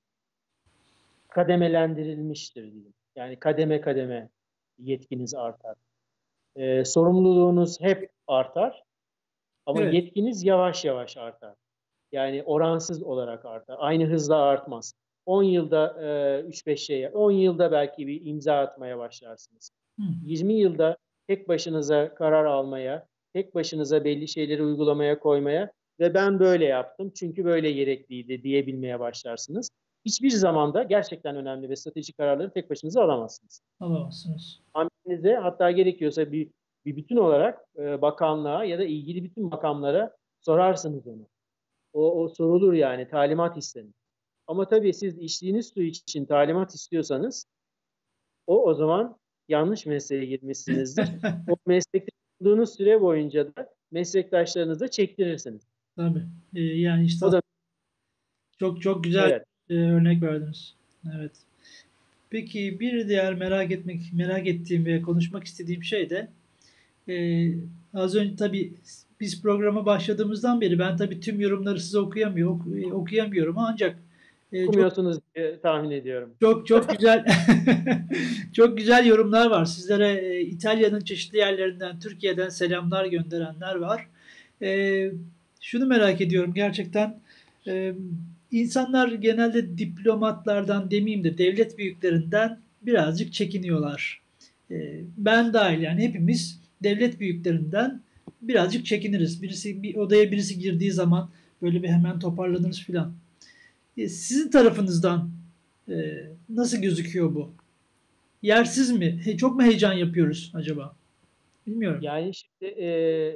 kademelendirilmiştir diyeyim. Yani kademe kademe yetkiniz artar. E, sorumluluğunuz hep artar ama Evet. yetkiniz yavaş yavaş artar. Yani oransız olarak artar. Aynı hızla artmaz. on yılda e, üç beş şeye, on yılda belki bir imza atmaya başlarsınız. Hı. yirmi yılda tek başınıza karar almaya, tek başınıza belli şeyleri uygulamaya koymaya ve ben böyle yaptım çünkü böyle gerekliydi diyebilmeye başlarsınız. Hiçbir zamanda gerçekten önemli ve stratejik kararları tek başınıza alamazsınız. Alamazsınız. Hamlenize hatta gerekiyorsa bir, bir bütün olarak e, bakanlığa ya da ilgili bütün makamlara sorarsınız onu. O, o sorulur yani talimat istenir. Ama tabii siz içtiğiniz su için talimat istiyorsanız o o zaman yanlış mesleğe girmişsinizdir. O meslekte bulunduğunuz süre boyunca da meslektaşlarınıza çektirirsiniz. Tabii. Ee, yani işte O da çok çok güzel evet. e, örnek verdiniz. Evet. Peki bir diğer merak etmek merak ettiğim ve konuşmak istediğim şey de e, az önce tabii biz programa başladığımızdan beri ben tabii tüm yorumları size okuyamıyor, ok- e, okuyamıyorum ancak e, çok Okumuyorsunuz diye tahmin ediyorum. çok çok güzel çok güzel yorumlar var. Sizlere e, İtalya'nın çeşitli yerlerinden, Türkiye'den selamlar gönderenler var. E, Şunu merak ediyorum gerçekten. E, insanlar genelde diplomatlardan demeyeyim de devlet büyüklerinden birazcık çekiniyorlar. E, ben dahil yani hepimiz devlet büyüklerinden birazcık çekiniriz. Birisi bir odaya birisi girdiği zaman böyle bir hemen toparlanırız filan. E, sizin tarafınızdan e, nasıl gözüküyor bu? Yersiz mi? He, çok mu heyecan yapıyoruz acaba? Bilmiyorum. Yani şimdi e,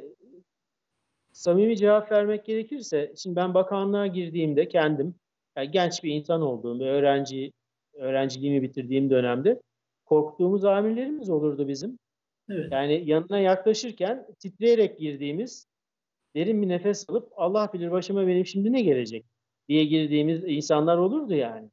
samimi cevap vermek gerekirse, şimdi ben bakanlığa girdiğimde kendim, yani genç bir insan olduğum ve öğrenci öğrenciliğimi bitirdiğim dönemde korktuğumuz amirlerimiz olurdu bizim. Evet. Yani yanına yaklaşırken titreyerek girdiğimiz, derin bir nefes alıp Allah bilir başıma benim şimdi ne gelecek diye girdiğimiz insanlar olurdu yani.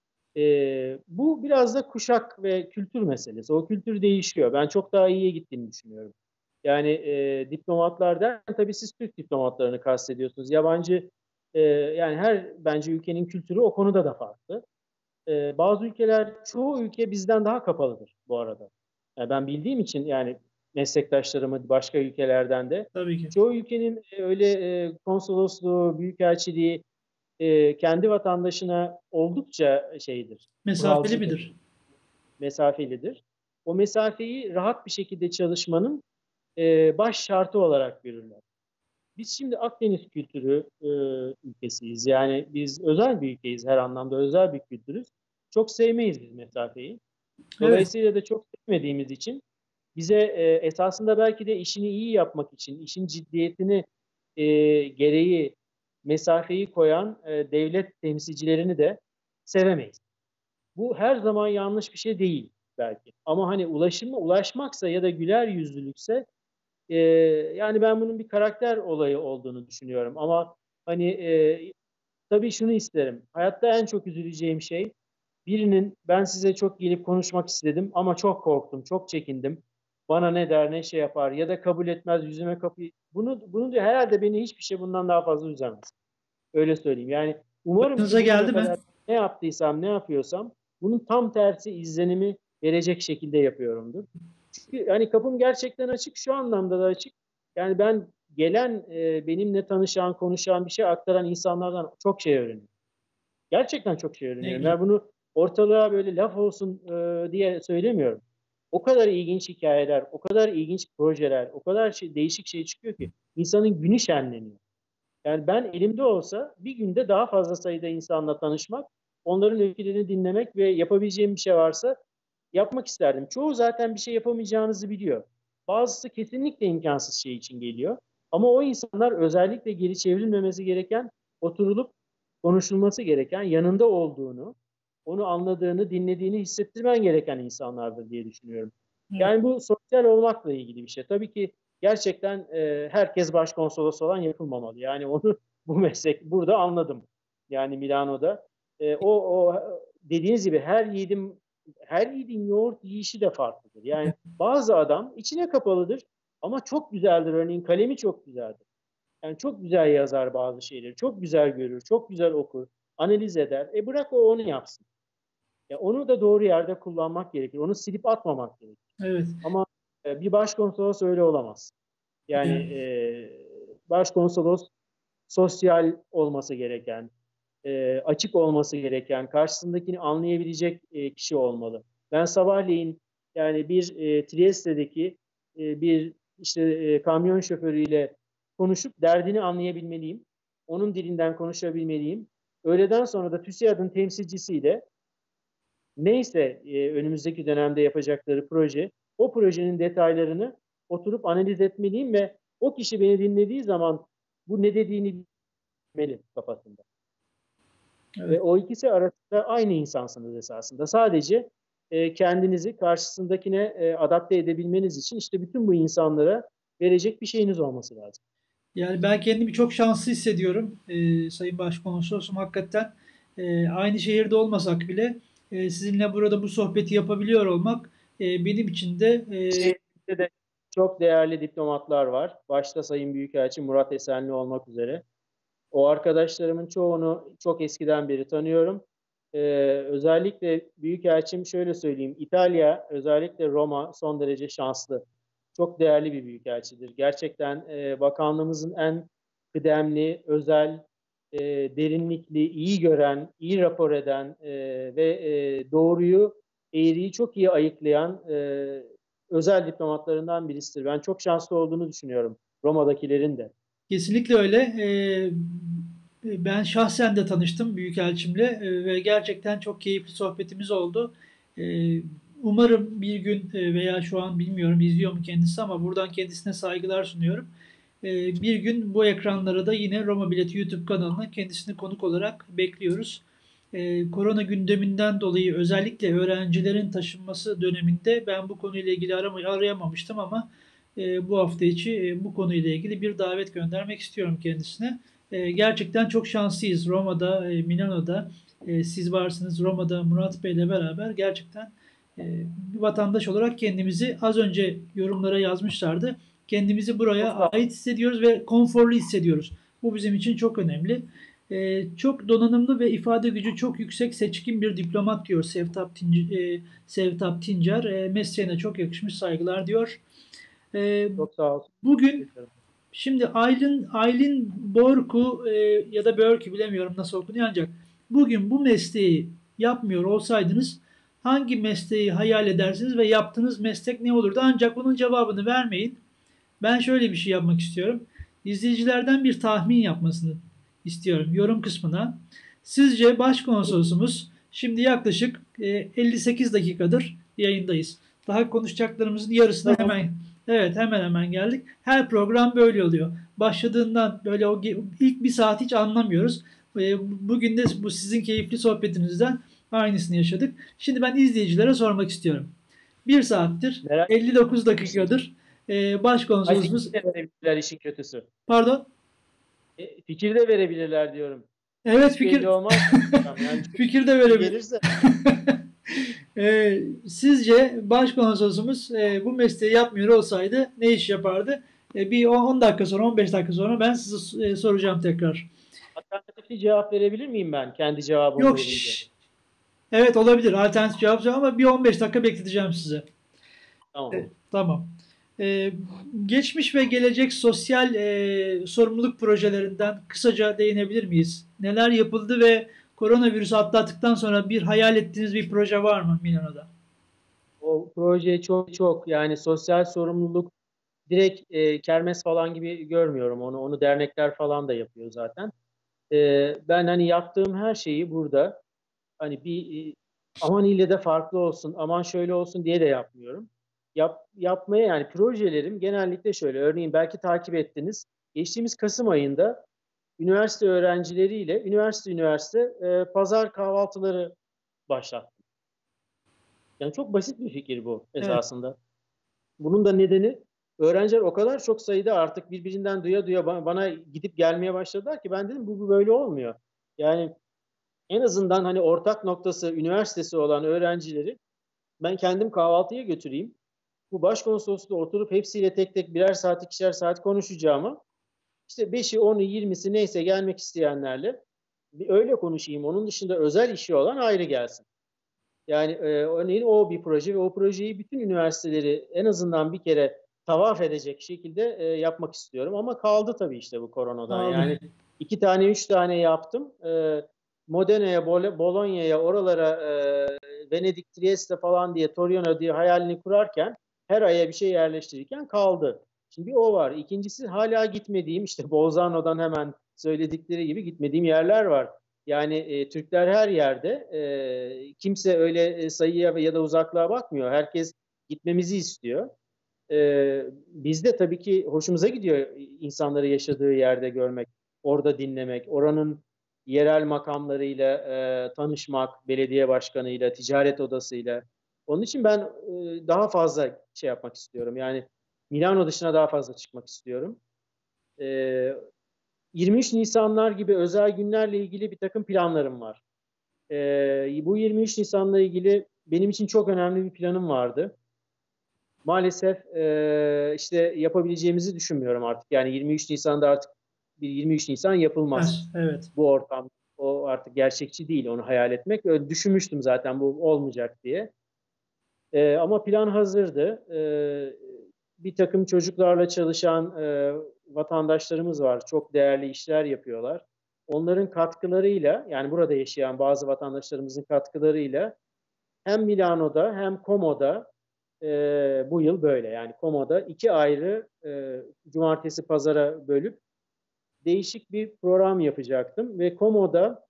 Ee, bu biraz da kuşak ve kültür meselesi. O kültür değişiyor. Ben çok daha iyiye gittiğini düşünüyorum. Yani e, diplomatlar derken tabii siz Türk diplomatlarını kastediyorsunuz. Yabancı e, yani her bence ülkenin kültürü o konuda da farklı. E, bazı ülkeler, çoğu ülke bizden daha kapalıdır bu arada. Yani ben bildiğim için yani meslektaşlarımı başka ülkelerden de Tabii ki. çoğu ülkenin e, öyle e, konsolosluğu, büyükelçiliği e, kendi vatandaşına oldukça şeydir, Mesafeli kuralcıdır, midir? mesafelidir. O mesafeyi rahat bir şekilde çalışmanın e, baş şartı olarak görürler. Biz şimdi Akdeniz kültürü e, ülkesiyiz. Yani biz özel bir ülkeyiz, her anlamda özel bir kültürüz. Çok sevmeyiz biz mesafeyi. Evet. Dolayısıyla da çok sevmediğimiz için bize e, esasında belki de işini iyi yapmak için, işin ciddiyetini e, gereği mesafeyi koyan e, devlet temsilcilerini de sevemeyiz. Bu her zaman yanlış bir şey değil belki. Ama hani ulaşıma ulaşmaksa ya da güler yüzlülükse e, yani ben bunun bir karakter olayı olduğunu düşünüyorum. Ama hani e, tabii şunu isterim. Hayatta en çok üzüleceğim şey, birinin ben size çok gelip konuşmak istedim ama çok korktum, çok çekindim. Bana ne der, ne şey yapar ya da kabul etmez, yüzüme kapı. Bunu bunu diyor herhalde, beni hiçbir şey bundan daha fazla üzemez. Öyle söyleyeyim. Yani umarım ki Başınıza bugüne geldi mi? kadar ne yaptıysam, ne yapıyorsam bunun tam tersi izlenimi verecek şekilde yapıyorumdur. Çünkü hani kapım gerçekten açık, şu anlamda da açık. Yani ben gelen, e, benimle tanışan, konuşan, bir şey aktaran insanlardan çok şey öğreniyorum. Gerçekten çok şey Ne öğreniyorum. güzel. Yani bunu ortalığa böyle laf olsun e, diye söylemiyorum. O kadar ilginç hikayeler, o kadar ilginç projeler, o kadar şey, değişik şey çıkıyor ki insanın günü şenleniyor. Yani ben elimde olsa bir günde daha fazla sayıda insanla tanışmak, onların öykülerini dinlemek ve yapabileceğim bir şey varsa yapmak isterdim. Çoğu zaten bir şey yapamayacağınızı biliyor. Bazısı kesinlikle imkansız şey için geliyor. Ama o insanlar özellikle geri çevrilmemesi gereken, oturulup konuşulması gereken, yanında olduğunu, onu anladığını, dinlediğini hissettirmen gereken insanlardır diye düşünüyorum. Evet. Yani bu sosyal olmakla ilgili bir şey. Tabii ki gerçekten e, herkes başkonsolos olan yapılmamalı. Yani onu bu meslek burada anladım. Yani Milano'da. E, o, o dediğiniz gibi her yiğidin her yiğidin yoğurt yiyişi de farklıdır. Yani bazı adam içine kapalıdır ama çok güzeldir. Örneğin kalemi çok güzeldir. Yani çok güzel yazar bazı şeyleri. Çok güzel görür, çok güzel okur, analiz eder. E bırak o onu yapsın. Ya onu da doğru yerde kullanmak gerekir. Onu silip atmamak gerekir. Evet. Ama e, bir başkonsolos öyle olamaz. Yani Yani, e, başkonsolos sosyal olması gereken, e, açık olması gereken, karşısındakini anlayabilecek e, kişi olmalı. Ben sabahleyin yani bir e, Trieste'deki e, bir işte e, kamyon şoförüyle konuşup derdini anlayabilmeliyim. Onun dilinden konuşabilmeliyim. Öğleden sonra da TÜSİAD'ın temsilcisiyle neyse e, önümüzdeki dönemde yapacakları proje, o projenin detaylarını oturup analiz etmeliyim ve o kişi beni dinlediği zaman bu ne dediğini bilmeli kafasında. Ve evet. o ikisi arasında aynı insansınız esasında. Sadece e, kendinizi karşısındakine e, adapte edebilmeniz için işte bütün bu insanlara verecek bir şeyiniz olması lazım. Yani ben kendimi çok şanslı hissediyorum. Ee, Sayın Başkonsolosum, hakikaten e, aynı şehirde olmasak bile e, sizinle burada bu sohbeti yapabiliyor olmak e, benim için de e, Şehrimizde de çok değerli diplomatlar var. Başta Sayın Büyükelçi Murat Esenli olmak üzere. O arkadaşlarımın çoğunu çok eskiden beri tanıyorum. Ee, özellikle Büyükelçim şöyle söyleyeyim, İtalya, özellikle Roma son derece şanslı. Çok değerli bir büyükelçidir. Gerçekten e, bakanlığımızın en kıdemli, özel, e, derinlikli, iyi gören, iyi rapor eden e, ve e, doğruyu, eğriyi çok iyi ayıklayan e, özel diplomatlarından birisidir. Ben çok şanslı olduğunu düşünüyorum Roma'dakilerin de. kesinlikle öyle. Ee, ben şahsen de tanıştım Büyükelçimle e, ve gerçekten çok keyifli sohbetimiz oldu. Ee, umarım bir gün e, veya şu an bilmiyorum izliyor mu kendisi ama buradan kendisine saygılar sunuyorum. Ee, bir gün bu ekranlara da yine Roma Bileti YouTube kanalına kendisini konuk olarak bekliyoruz. Ee, korona gündeminden dolayı özellikle öğrencilerin taşınması döneminde ben bu konuyla ilgili aramayı arayamamıştım ama e, bu hafta içi e, bu konuyla ilgili bir davet göndermek istiyorum kendisine. E, gerçekten çok şanslıyız. Roma'da, e, Milano'da e, siz varsınız. Roma'da Murat Bey'le beraber gerçekten e, bir vatandaş olarak kendimizi az önce yorumlara yazmışlardı. Kendimizi buraya Çok sağ ait hissediyoruz ve konforlu hissediyoruz. Bu bizim için çok önemli. E, çok donanımlı ve ifade gücü çok yüksek, seçkin bir diplomat diyor Sevtap Tincer. E, Sevtap Tincer. E, mesleğine çok yakışmış, saygılar diyor. E, Çok sağ olsun. bugün şimdi Aylin Aylin Borku e, ya da Börkü bilemiyorum nasıl okunuyor ancak bugün bu mesleği yapmıyor olsaydınız hangi mesleği hayal edersiniz ve yaptığınız meslek ne olurdu? Ancak bunun cevabını vermeyin. Ben şöyle bir şey yapmak istiyorum. İzleyicilerden bir tahmin yapmasını istiyorum yorum kısmına. Sizce başkonsolosumuz şimdi yaklaşık e, elli sekiz dakikadır yayındayız. Daha konuşacaklarımızın yarısına Tamam. hemen evet hemen hemen geldik. Her program böyle oluyor. Başladığından böyle o ilk bir saat hiç anlamıyoruz. E, bugün de bu sizin keyifli sohbetinizden aynısını yaşadık. Şimdi ben izleyicilere sormak istiyorum. Bir saattir, Merak elli dokuz ettim. dakikadır e, Ay, başkonsolosumuz fikir de verebilirler işin kötüsü. pardon. E, fikir de verebilirler diyorum. Evet, Hiç belli fikir olmaz. Yani çok fikir de fikir verebilir. gelirse E, sizce başkonsolosumuz e, bu mesleği yapmıyor olsaydı ne iş yapardı? E, bir on dakika sonra, on beş dakika sonra ben size e, soracağım tekrar. alternatifli cevap verebilir miyim ben kendi cevabımı Yok, verince? şş, evet olabilir. Alternatif cevap ama bir on beş dakika bekleteceğim size. Tamam. E, tamam. E, geçmiş ve gelecek sosyal e, sorumluluk projelerinden kısaca değinebilir miyiz? Neler yapıldı ve koronavirüsü atlattıktan sonra bir hayal ettiğiniz bir proje var mı Milano'da? O proje çok çok yani sosyal sorumluluk direkt e, kermes falan gibi görmüyorum onu. Onu dernekler falan da yapıyor zaten. E, ben hani yaptığım her şeyi burada hani bir e, aman ille de farklı olsun, aman şöyle olsun diye de yapmıyorum. Yap, yapmaya yani projelerim genellikle şöyle. Örneğin belki takip ettiniz. Geçtiğimiz Kasım ayında üniversite öğrencileriyle üniversite üniversite e, pazar kahvaltıları başlattım. Yani çok basit bir fikir bu Evet, esasında. Bunun da nedeni öğrenciler o kadar çok sayıda artık birbirinden duya duya bana, bana gidip gelmeye başladılar ki ben dedim bu, bu böyle olmuyor. Yani en azından hani ortak noktası üniversitesi olan öğrencileri ben kendim kahvaltıya götüreyim. Bu başkonsolosluğunda oturup hepsiyle tek tek birer saat ikişer saat konuşacağıma işte beşi onu yirmisi neyse gelmek isteyenlerle bir öyle konuşayım. Onun dışında özel işi olan ayrı gelsin. Yani e, örneğin o bir proje ve o projeyi bütün üniversiteleri en azından bir kere tavaf edecek şekilde e, yapmak istiyorum. Ama kaldı tabii işte bu koronadan. aldı. Yani iki tane, üç tane yaptım. E, Modena'ya, Bologna'ya, oralara e, Venedik, Trieste falan diye, Torino diye hayalini kurarken her aya bir şey yerleştirirken kaldı. Şimdi bir o var. İkincisi hala gitmediğim işte Bolzano'dan hemen söyledikleri gibi gitmediğim yerler var. Yani e, Türkler her yerde. E, kimse öyle e, sayıya ya da uzaklığa bakmıyor. Herkes gitmemizi istiyor. E, biz de tabii ki hoşumuza gidiyor insanları yaşadığı yerde görmek, orada dinlemek, oranın yerel makamlarıyla e, tanışmak, belediye başkanıyla, ticaret odasıyla. Onun için ben e, daha fazla şey yapmak istiyorum. Yani Milano dışına daha fazla çıkmak istiyorum. E, yirmi üç Nisanlar gibi özel günlerle ilgili bir takım planlarım var. Ee, bu yirmi üç Nisan'la ilgili benim için çok önemli bir planım vardı. Maalesef e, işte yapabileceğimizi düşünmüyorum artık. Yani yirmi üç Nisan'da artık bir yirmi üç Nisan yapılmaz. Evet, evet. Bu ortam o artık gerçekçi değil onu hayal etmek. Öyle düşünmüştüm zaten bu olmayacak diye. Ee, ama plan hazırdı. Ee, bir takım çocuklarla çalışan e, vatandaşlarımız var. Çok değerli işler yapıyorlar. Onların katkılarıyla, yani burada yaşayan bazı vatandaşlarımızın katkılarıyla hem Milano'da hem Como'da e, bu yıl böyle. Yani Como'da iki ayrı e, cumartesi pazara bölüp değişik bir program yapacaktım. Ve Como'da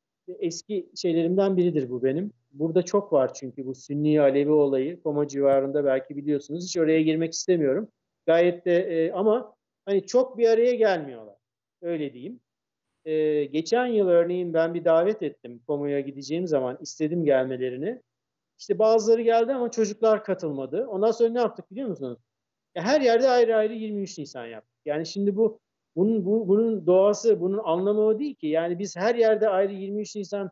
eski şeylerimden biridir bu benim. Burada çok var çünkü bu Sünni Alevi olayı. Koma civarında belki biliyorsunuz. Hiç oraya girmek istemiyorum. Gayet de e, ama hani çok bir araya gelmiyorlar. Öyle diyeyim. E, geçen yıl örneğin ben bir davet ettim. Koma'ya gideceğim zaman istedim gelmelerini. İşte bazıları geldi ama çocuklar katılmadı. Ondan sonra ne yaptık biliyor musunuz? Ya her yerde ayrı ayrı yirmi üç Nisan yaptık. Yani şimdi bu bunun bu, bunun doğası, bunun anlamı o değil ki. Yani biz her yerde ayrı yirmi üç Nisan,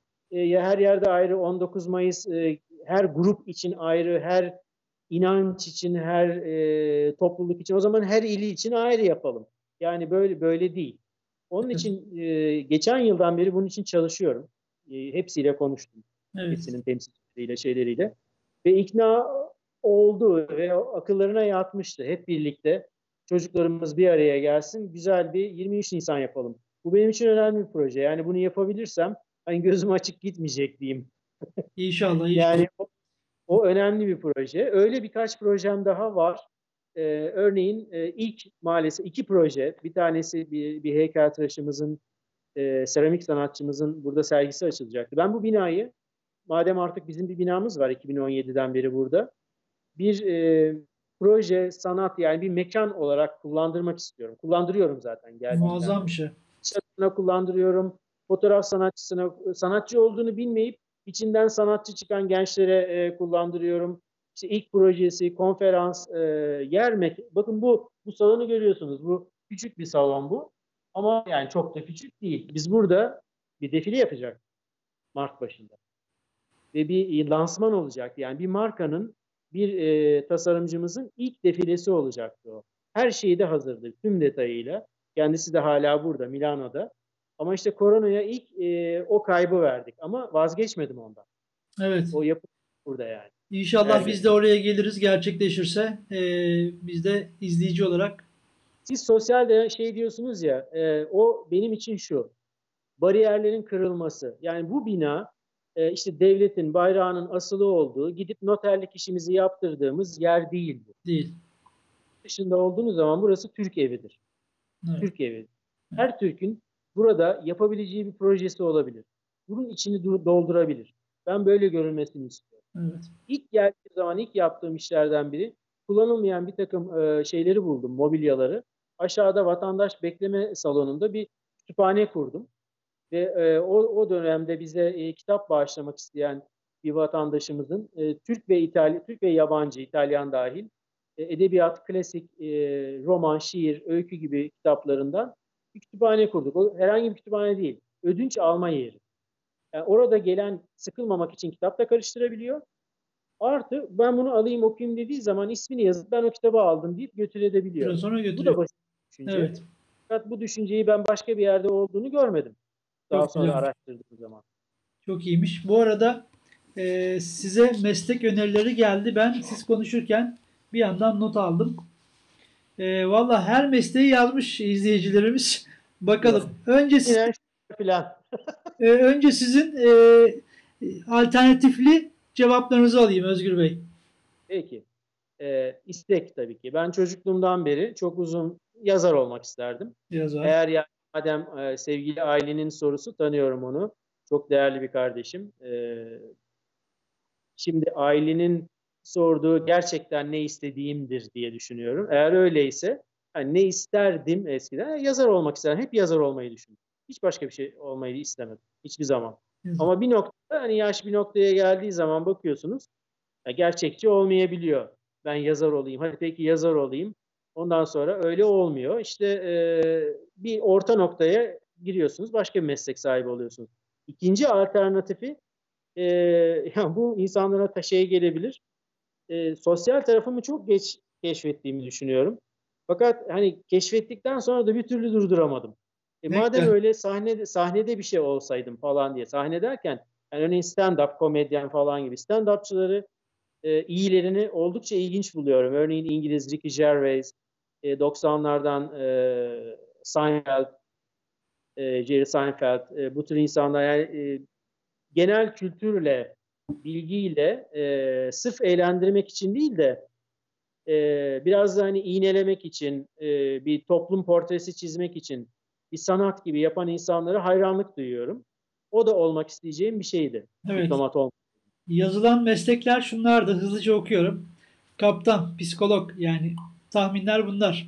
e, her yerde ayrı on dokuz Mayıs, e, her grup için ayrı, her inanç için, her e, topluluk için. O zaman her ili için ayrı yapalım. Yani böyle böyle değil. Onun Evet. için e, geçen yıldan beri bunun için çalışıyorum. E, hepsiyle konuştum. Evet. Hepsinin temsilcileriyle, şeyleriyle. Ve ikna oldu ve akıllarına yatmıştı. Hep birlikte çocuklarımız bir araya gelsin, güzel bir yirmi üç Nisan yapalım. Bu benim için önemli bir proje. Yani bunu yapabilirsem hani gözüm açık gitmeyecek diyeyim. İnşallah, inşallah. Yani o, o önemli bir proje. Öyle birkaç projem daha var. Ee, örneğin e, ilk maalesef iki proje. Bir tanesi bir, bir heykeltıraşımızın, e, seramik sanatçımızın burada sergisi açılacaktı. Ben bu binayı, madem artık bizim bir binamız var iki bin on yediden beri burada, bir e, proje, sanat yani bir mekan olarak kullandırmak istiyorum. Kullandırıyorum zaten geldiğinden Muazzam beri. bir şey. Sanatçısına kullandırıyorum. Fotoğraf sanatçısına, sanatçı olduğunu bilmeyip içinden sanatçı çıkan gençlere e, kullandırıyorum. İşte ilk projesi, konferans, e, yer mek. Bakın bu bu salonu görüyorsunuz. Bu küçük bir salon bu. Ama yani çok da küçük değil. Biz burada bir defile yapacak Mart başında. Ve bir lansman olacak. Yani bir markanın, bir e, tasarımcımızın ilk defilesi olacaktı o. Her şeyi de hazırdı, tüm detayıyla. Kendisi de hala burada, Milano'da. Ama işte koronaya ilk e, o kaybı verdik. Ama vazgeçmedim ondan. Evet. O yapı burada yani. Her İnşallah biz de geçen. oraya geliriz gerçekleşirse. Ee, biz de izleyici olarak. Siz sosyal de şey diyorsunuz ya, e, o benim için şu. bariyerlerin kırılması. Yani bu bina e, işte devletin bayrağının asılı olduğu, gidip noterlik işimizi yaptırdığımız yer değil bu. Değil. Dışında olduğunuz zaman burası Türk evidir. Evet. Türk evi. Evet. Her Türk'ün burada yapabileceği bir projesi olabilir. Bunun içini doldurabilir. Ben böyle görülmesini istiyorum. Evet. İlk geldiğim zaman ilk yaptığım işlerden biri, kullanılmayan bir takım e, şeyleri buldum, mobilyaları. Aşağıda vatandaş bekleme salonunda bir kütüphane kurdum. Ve e, o, o dönemde bize e, kitap bağışlamak isteyen bir vatandaşımızın e, Türk ve İtalya, Türk ve yabancı, İtalyan dahil e, edebiyat, klasik, e, roman, şiir, öykü gibi kitaplarından bir kütüphane kurduk. O herhangi bir kütüphane değil, ödünç alma yeri. Yani orada gelen sıkılmamak için kitap da karıştırabiliyor. Artı ben bunu alayım okuyayım dediği zaman ismini yazıp ben o kitabı aldım deyip götürebiliyor. Biraz sonra Bu götürüyor. da basit bir düşünce. Evet. Fakat bu düşünceyi ben başka bir yerde olduğunu görmedim. Daha Çok sonra güzel. araştırdığım zaman. Çok iyiymiş. Bu arada e, size meslek önerileri geldi. Ben siz konuşurken bir yandan not aldım. E, Valla her mesleği yazmış izleyicilerimiz. Bakalım. Önce Yine filan. e, önce sizin e, alternatifli cevaplarınızı alayım Özgür Bey. Peki. Ee, istek tabii ki. Ben çocukluğumdan beri çok uzun yazar olmak isterdim. Yazar. Eğer yani madem e, sevgili ailenin sorusu, tanıyorum onu. Çok değerli bir kardeşim. Ee, şimdi ailenin sorduğu gerçekten ne istediğimdir diye düşünüyorum. Eğer öyleyse hani ne isterdim eskiden? Yazar olmak isterdim. Hep yazar olmayı düşündüm. Hiç başka bir şey olmayı istemedim. Hiçbir zaman. Yazar. Ama bir noktada hani yaş bir noktaya geldiği zaman bakıyorsunuz ya gerçekçi olmayabiliyor. Ben yazar olayım. Hadi peki yazar olayım. Ondan sonra öyle olmuyor. İşte e, bir orta noktaya giriyorsunuz. Başka bir meslek sahibi oluyorsunuz. İkinci alternatifi e, yani bu insanlara ta şey gelebilir. E, sosyal tarafımı çok geç keşfettiğimi düşünüyorum. Fakat hani keşfettikten sonra da bir türlü durduramadım. E, Ne madem güzel. öyle sahnede sahnede bir şey olsaydım falan diye. Sahne derken yani örneğin stand-up komedyen falan gibi stand-upçıları e, iyilerini oldukça ilginç buluyorum. Örneğin İngiliz Ricky Gervais, e, doksanlardan e, Seinfeld, e, Jerry Seinfeld, e, bu tür insanlar yani e, genel kültürle, bilgiyle e, sırf eğlendirmek için değil de e, biraz da hani iğnelemek için, e, bir toplum portresi çizmek için bir sanat gibi yapan insanlara hayranlık duyuyorum. O da olmak isteyeceğim bir şeydi. Evet. Diplomat olmak. Yazılan meslekler şunlardı. Hızlıca okuyorum. Kaptan, psikolog yani tahminler bunlar.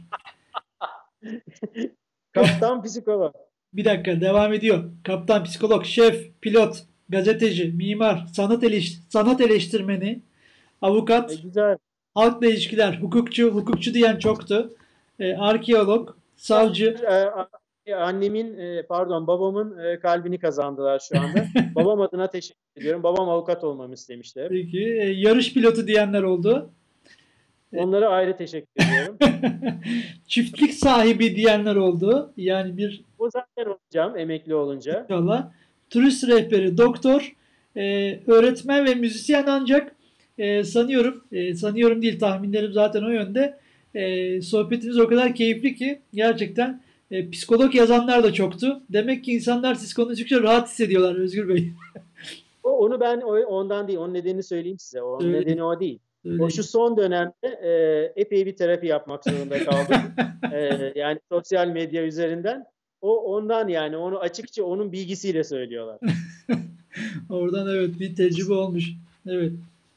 Kaptan psikolog. Bir dakika devam ediyor. Kaptan, psikolog, şef, pilot, gazeteci, mimar, sanat, eleş sanat eleştirmeni, E, avukat, güzel. halkla ilişkiler, hukukçu, hukukçu diyen çoktu. E, arkeolog, savcı. E, Annemin, e, pardon babamın e, kalbini kazandılar şu anda. Babam adına teşekkür ediyorum. Babam avukat olmamı istemişti hep. Peki, e, yarış pilotu diyenler oldu. Onlara ayrı teşekkür ediyorum. Çiftlik sahibi diyenler oldu. Yani bir O zaten olacağım emekli olunca. inşallah. Turist rehberi, doktor, e, öğretmen ve müzisyen ancak e, sanıyorum, e, sanıyorum değil tahminlerim zaten o yönde. E, sohbetimiz o kadar keyifli ki gerçekten e, psikolog yazanlar da çoktu. Demek ki insanlar siz konuştukça rahat hissediyorlar Özgür Bey. O, onu ben o, ondan değil. Onun nedenini söyleyeyim size. Onun Söyleyin, nedeni o değil. O şu söyleyin. son dönemde e, epey bir terapi yapmak zorunda kaldım. E, yani sosyal medya üzerinden. O ondan yani onu açıkça onun bilgisiyle söylüyorlar. Oradan evet bir tecrübe olmuş. Evet.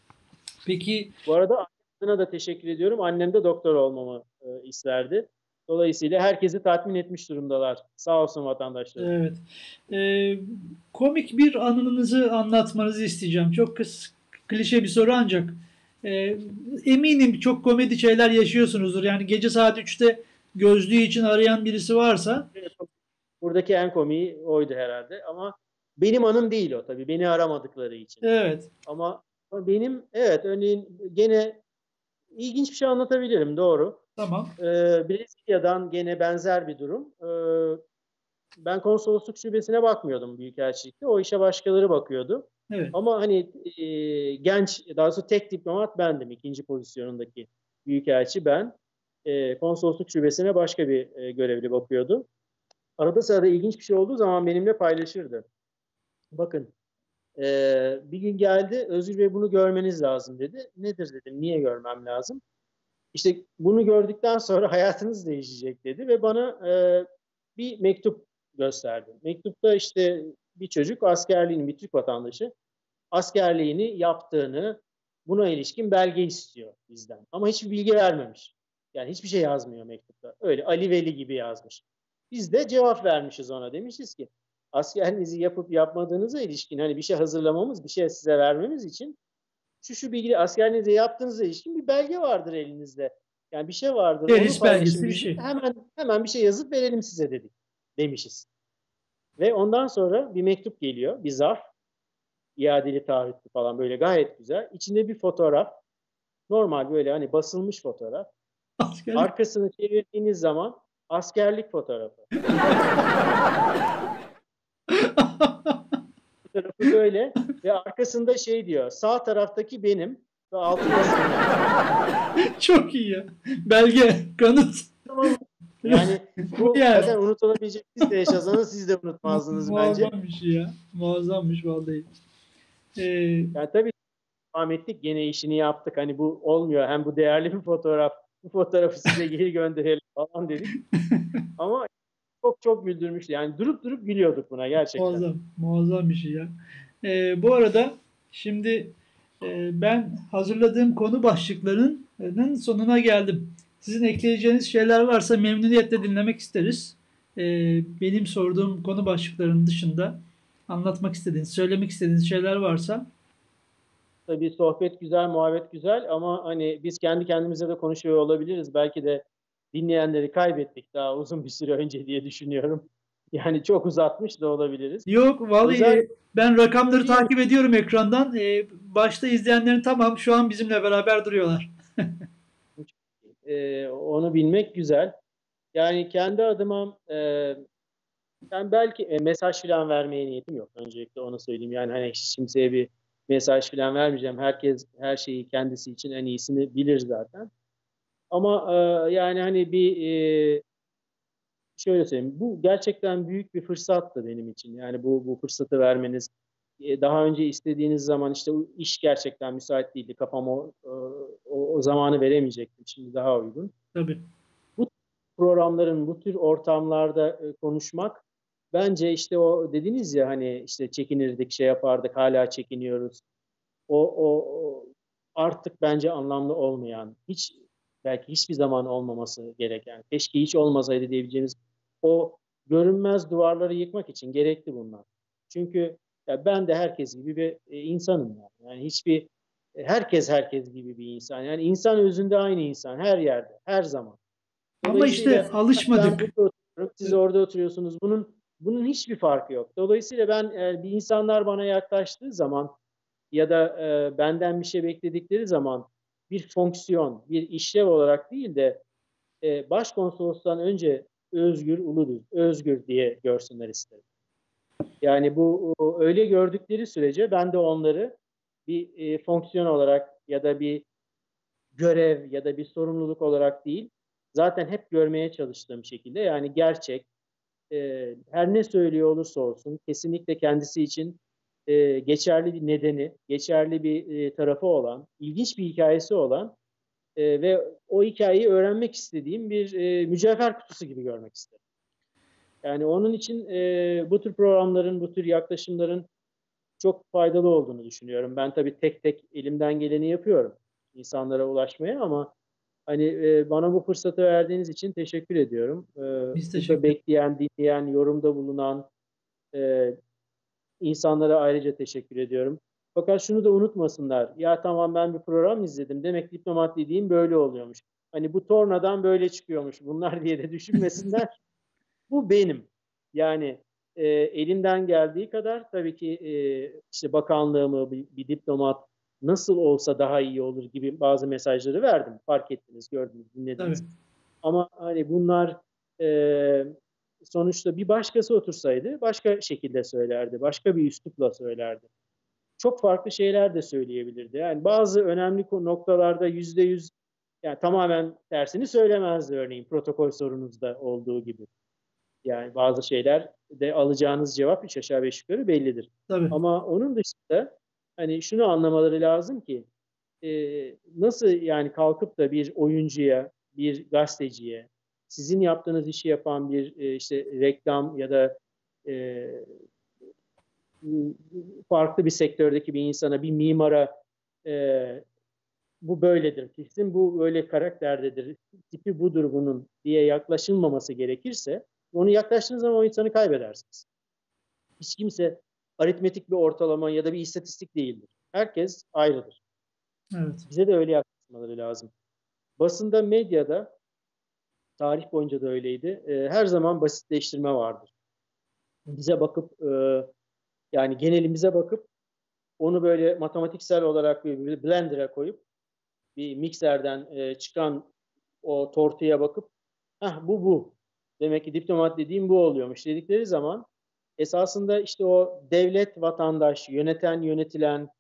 Peki Bu arada anneme da teşekkür ediyorum. Annem de doktor olmamı e, isterdi. Dolayısıyla herkesi tatmin etmiş durumdalar. Sağ olsun vatandaşlarım. evet. Ee, komik bir anınızı anlatmanızı isteyeceğim. Çok kıs, klişe bir soru ancak e, eminim çok komedi şeyler yaşıyorsunuzdur. Yani gece saat üçte gözlüğü için arayan birisi varsa Evet, buradaki en komiği oydu herhalde. Ama benim anım değil o tabii. Beni aramadıkları için. evet, Ama benim evet örneğin gene ilginç bir şey anlatabilirim. Doğru. tamam, Ee, Brezilya'dan gene benzer bir durum. Ee, ben konsolosluk şubesine bakmıyordum büyükelçilikte. O işe başkaları bakıyordu. evet, Ama hani e, genç, daha doğrusu tek diplomat bendim. İkinci pozisyonundaki büyükelçi ben. E, konsolosluk şubesine başka bir e, görevli bakıyordu. arada sırada ilginç bir şey olduğu zaman benimle paylaşırdı. Bakın e, bir gün geldi, Özgür Bey bunu görmeniz lazım dedi. Nedir dedim, niye görmem lazım? İşte bunu gördükten sonra hayatınız değişecek dedi ve bana e, bir mektup gösterdi. Mektupta işte bir çocuk askerliğini, bir Türk vatandaşı askerliğini yaptığını, buna ilişkin belge istiyor bizden. Ama hiçbir bilgi vermemiş. Yani hiçbir şey yazmıyor mektupta. Öyle Ali Veli gibi yazmış. Biz de cevap vermişiz ona. Demişiz ki askerliğinizi yapıp yapmadığınıza ilişkin hani bir şey hazırlamamız, bir şey size vermemiz için şu şu bilgi askerliğinizi yaptığınıza ilişkin bir belge vardır elinizde. Yani bir şey vardır. Onu Teris paylaşın belgesi bir bizimle. şey. Hemen hemen bir şey yazıp verelim size dedik demişiz. Ve ondan sonra bir mektup geliyor. Bir zarf. İadeli taahhütlü falan böyle gayet güzel. İçinde bir fotoğraf. Normal böyle hani basılmış fotoğraf. Askerlik. Arkasını çevirdiğiniz zaman askerlik fotoğrafı. Fotoğrafı böyle ve arkasında şey diyor. Sağ taraftaki benim ve altında senin. Çok iyi ya. Belge, kanıt. Tamam. Yani bu Yani. zaten unutulabilecek. Siz de yaşasanız siz de unutmazdınız bence. Muazzam bir şey ya. Muazzammış vallahi. Ee, Yani tabii devam ettik. Gene işini yaptık. Hani bu olmuyor. Hem bu değerli bir fotoğraf. Bu fotoğrafı size geri gönderelim falan dedik. Ama çok çok güldürmüştü. Yani durup durup gülüyorduk buna gerçekten. muazzam. Muazzam bir şey ya. Ee, bu arada şimdi e, ben hazırladığım konu başlıklarının sonuna geldim. Sizin ekleyeceğiniz şeyler varsa memnuniyetle dinlemek isteriz. Ee, benim sorduğum konu başlıklarının dışında anlatmak istediğiniz, söylemek istediğiniz şeyler varsa. Tabii sohbet güzel, muhabbet güzel ama hani biz kendi kendimize de konuşuyor olabiliriz. Belki de dinleyenleri kaybettik daha uzun bir süre önce diye düşünüyorum. Yani çok uzatmış da olabiliriz. Yok vallahi Özel e, ben rakamları değil mi? takip ediyorum ekrandan. E, başta izleyenlerin tamam şu an bizimle beraber duruyorlar. Ee, onu bilmek güzel. Yani kendi adıma e, ben belki e, mesaj falan vermeye niyetim yok. Öncelikle onu söyleyeyim. Yani hani hiç kimseye bir mesaj falan vermeyeceğim. Herkes her şeyi kendisi için en iyisini bilir zaten. Ama e, yani hani bir e, şöyle söyleyeyim. Bu gerçekten büyük bir fırsattı benim için. Yani bu bu fırsatı vermeniz. E, daha önce istediğiniz zaman işte o iş gerçekten müsait değildi. Kafam o, e, o, o zamanı veremeyecektim. Şimdi daha uygun. Tabii. Bu programların bu tür ortamlarda e, konuşmak bence işte o dediniz ya hani işte çekinirdik, şey yapardık, hala çekiniyoruz. O, o, o artık bence anlamlı olmayan, hiç belki hiçbir zaman olmaması gereken, keşke hiç olmasaydı diyebileceğimiz o görünmez duvarları yıkmak için gerekli bunlar. Çünkü ya ben de herkes gibi bir e, insanım yani. Yani hiçbir herkes herkes gibi bir insan. Yani insan özünde aynı insan her yerde, her zaman. Ama işte Dolayısıyla ben alışmadık. burada oturuyorum, siz orada oturuyorsunuz. Bunun bunun hiçbir farkı yok. Dolayısıyla ben e, bir insanlar bana yaklaştığı zaman ya da e, benden bir şey bekledikleri zaman bir fonksiyon, bir işlev olarak değil de e, başkonsolostan önce Özgür Uludur, Özgür diye görsünler isterim. Yani bu o, öyle gördükleri sürece ben de onları bir e, fonksiyon olarak ya da bir görev ya da bir sorumluluk olarak değil, zaten hep görmeye çalıştığım şekilde yani gerçek, e, her ne söylüyor olursa olsun kesinlikle kendisi için e, geçerli bir nedeni, geçerli bir e, tarafı olan, ilginç bir hikayesi olan e, ve o hikayeyi öğrenmek istediğim bir e, mücevher kutusu gibi görmek isterim. Yani onun için e, bu tür programların, bu tür yaklaşımların çok faydalı olduğunu düşünüyorum. Ben tabii tek tek elimden geleni yapıyorum insanlara ulaşmaya ama hani e, bana bu fırsatı verdiğiniz için teşekkür ediyorum. E, Biz burada teşekkür bekleyen, dinleyen, yorumda bulunan e, insanlara ayrıca teşekkür ediyorum. Fakat şunu da unutmasınlar. Ya tamam ben bir program izledim. Demek diplomat dediğim böyle oluyormuş. Hani bu tornadan böyle çıkıyormuş bunlar diye de düşünmesinler. Bu benim. Yani e, elimden geldiği kadar tabii ki e, işte bakanlığımı bir, bir diplomat nasıl olsa daha iyi olur gibi bazı mesajları verdim. Fark ettiniz, gördünüz, tabii. dinlediniz. Ama hani bunlar e, sonuçta bir başkası otursaydı başka şekilde söylerdi. Başka bir üslupla söylerdi. Çok farklı şeyler de söyleyebilirdi. Yani bazı önemli noktalarda yüzde yüz yani tamamen tersini söylemezdi örneğin protokol sorunuzda olduğu gibi. Yani bazı şeyler de alacağınız cevap üç aşağı beş yukarı bellidir. Tabii. Ama onun dışında hani şunu anlamaları lazım ki e, nasıl yani kalkıp da bir oyuncuya, bir gazeteciye, sizin yaptığınız işi yapan bir e, işte reklam ya da e, farklı bir sektördeki bir insana, bir mimara e, bu böyledir, kesin bu böyle karakterdedir, tipi budur bunun diye yaklaşılmaması gerekirse onu yaklaştığınız zaman o insanı kaybedersiniz. Hiç kimse aritmetik bir ortalama ya da bir istatistik değildir. Herkes ayrıdır. Evet. Bize de öyle yaklaşmaları lazım. Basında, medyada, tarih boyunca da öyleydi. E, her zaman basitleştirme vardır. Bize bakıp, e, yani genelimize bakıp onu böyle matematiksel olarak bir blender'a koyup bir mikserden e, çıkan o tortuya bakıp hah bu bu. Demek ki diplomat dediğim bu oluyormuş dedikleri zaman esasında işte o devlet, vatandaş, yöneten, yönetilen,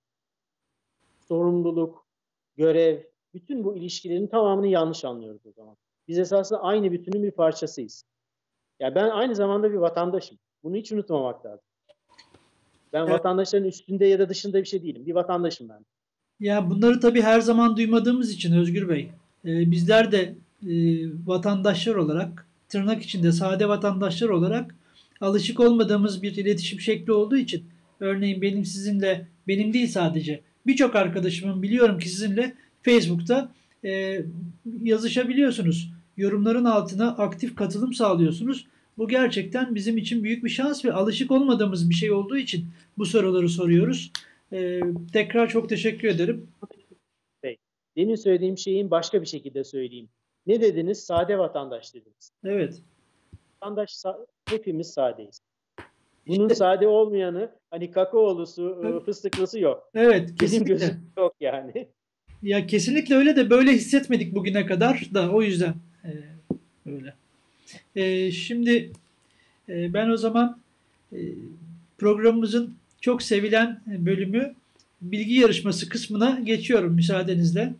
sorumluluk, görev, bütün bu ilişkilerin tamamını yanlış anlıyoruz o zaman. Biz esasında aynı bütünün bir parçasıyız. Yani ben aynı zamanda bir vatandaşım. Bunu hiç unutmamak lazım. Ben Evet. vatandaşların üstünde ya da dışında bir şey değilim. Bir vatandaşım ben. Ya bunları tabii her zaman duymadığımız için Özgür Bey, e, bizler de e, vatandaşlar olarak, tırnak içinde sade vatandaşlar olarak alışık olmadığımız bir iletişim şekli olduğu için, örneğin benim sizinle, benim değil sadece, birçok arkadaşımın biliyorum ki sizinle Facebook'ta e, yazışabiliyorsunuz. Yorumların altına aktif katılım sağlıyorsunuz. Bu gerçekten bizim için büyük bir şans ve alışık olmadığımız bir şey olduğu için bu soruları soruyoruz. Ee, tekrar çok teşekkür ederim. Bey, demin söylediğim şeyin başka bir şekilde söyleyeyim. Ne dediniz? Sade vatandaş dediniz. Evet. Vatandaş hepimiz sadeyiz. Bunun sade olmayanı hani kakaolusu, fıstıklısı yok. Evet, Benim kesinlikle. gözüm yok yani. Ya kesinlikle öyle de böyle hissetmedik bugüne kadar da o yüzden e, öyle. E, şimdi e, ben o zaman e, programımızın çok sevilen bölümü bilgi yarışması kısmına geçiyorum müsaadenizle.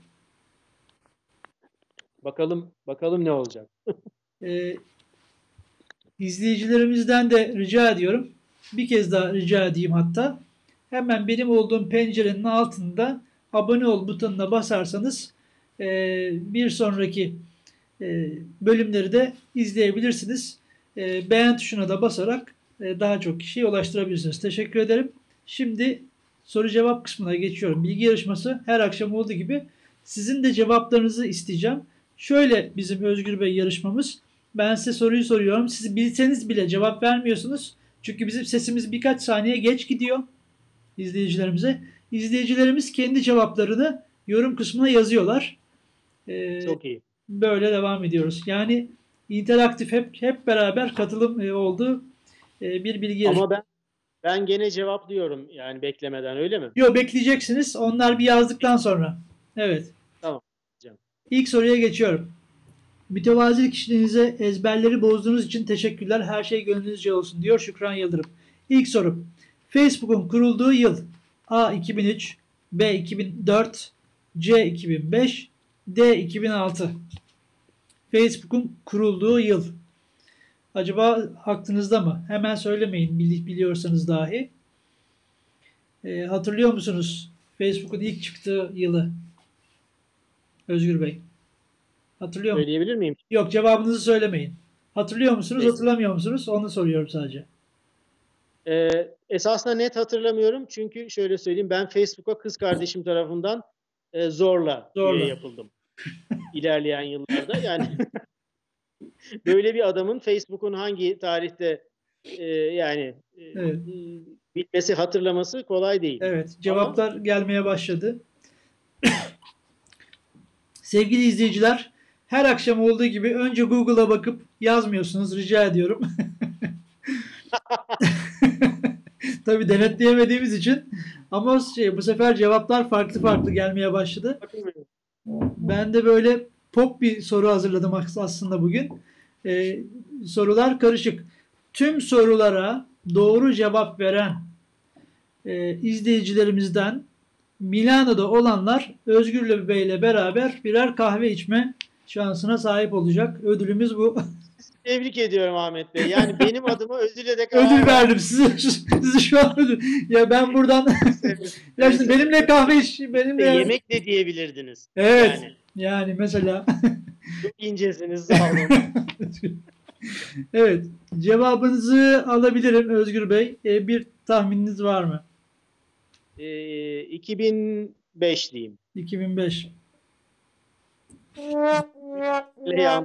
Bakalım bakalım ne olacak. E, izleyicilerimizden de rica ediyorum. Bir kez daha rica edeyim hatta. Hemen benim olduğum pencerenin altında abone ol butonuna basarsanız e, bir sonraki e, bölümleri de izleyebilirsiniz. E, beğen tuşuna da basarak e, daha çok kişiye ulaştırabilirsiniz. Teşekkür ederim. Şimdi soru cevap kısmına geçiyorum. Bilgi yarışması her akşam olduğu gibi sizin de cevaplarınızı isteyeceğim. Şöyle bizim Özgür Bey yarışmamız. Ben size soruyu soruyorum. Siz bilseniz bile cevap vermiyorsunuz. Çünkü bizim sesimiz birkaç saniye geç gidiyor izleyicilerimize. İzleyicilerimiz kendi cevaplarını yorum kısmına yazıyorlar. Ee, Çok iyi. Böyle devam ediyoruz. Yani interaktif hep hep beraber katılım e, olduğu e, bir bilgi yarışması. Ama ben ben gene cevaplıyorum yani beklemeden öyle mi? Yok bekleyeceksiniz. Onlar bir yazdıktan sonra. Evet. Tamam. Canım. İlk soruya geçiyorum. Mütevazi kişiliğinize ezberleri bozduğunuz için teşekkürler. Her şey gönlünüzce olsun diyor Şükran Yıldırım. İlk soru. Facebook'un kurulduğu yıl A iki bin üç, B iki bin dört, C iki bin beş, D iki bin altı. Facebook'un kurulduğu yıl. Acaba aklınızda mı? Hemen söylemeyin biliyorsanız dahi. E, hatırlıyor musunuz Facebook'un ilk çıktığı yılı? Özgür Bey. Hatırlıyor musunuz? Söyleyebilir miyim? Yok cevabınızı söylemeyin. Hatırlıyor musunuz, Peki. hatırlamıyor musunuz? Onu soruyorum sadece. Ee, esasında net hatırlamıyorum çünkü şöyle söyleyeyim ben Facebook'a kız kardeşim tarafından e, zorla, Zorla. üye yapıldım. İlerleyen yıllarda yani böyle bir adamın Facebook'un hangi tarihte e, yani e, Evet. bitmesi hatırlaması kolay değil. Evet, cevaplar Ama gelmeye başladı. Sevgili izleyiciler, her akşam olduğu gibi önce Google'a bakıp yazmıyorsunuz rica ediyorum. Tabii denetleyemediğimiz için ama şey, bu sefer cevaplar farklı farklı gelmeye başladı. Ben de böyle pop bir soru hazırladım aslında bugün. Ee, sorular karışık. Tüm sorulara doğru cevap veren e, izleyicilerimizden Milano'da olanlar Özgür Bey ile beraber birer kahve içme şansına sahip olacak. Ödülümüz bu. Tebrik ediyorum Ahmet Bey. Yani benim adıma ödüle de karar Ödül verdim. verdim size. Sizi şu an ödül. Ya ben buradan ya şimdi benimle kahve iş benimle Yemek de diyebilirdiniz. evet. Yani Yani mesela çok incesiniz, sağ olun. evet. Cevabınızı alabilirim Özgür Bey. E, bir tahmininiz var mı? Ee, iki bin beş diyeyim. iki bin beş. Leyan.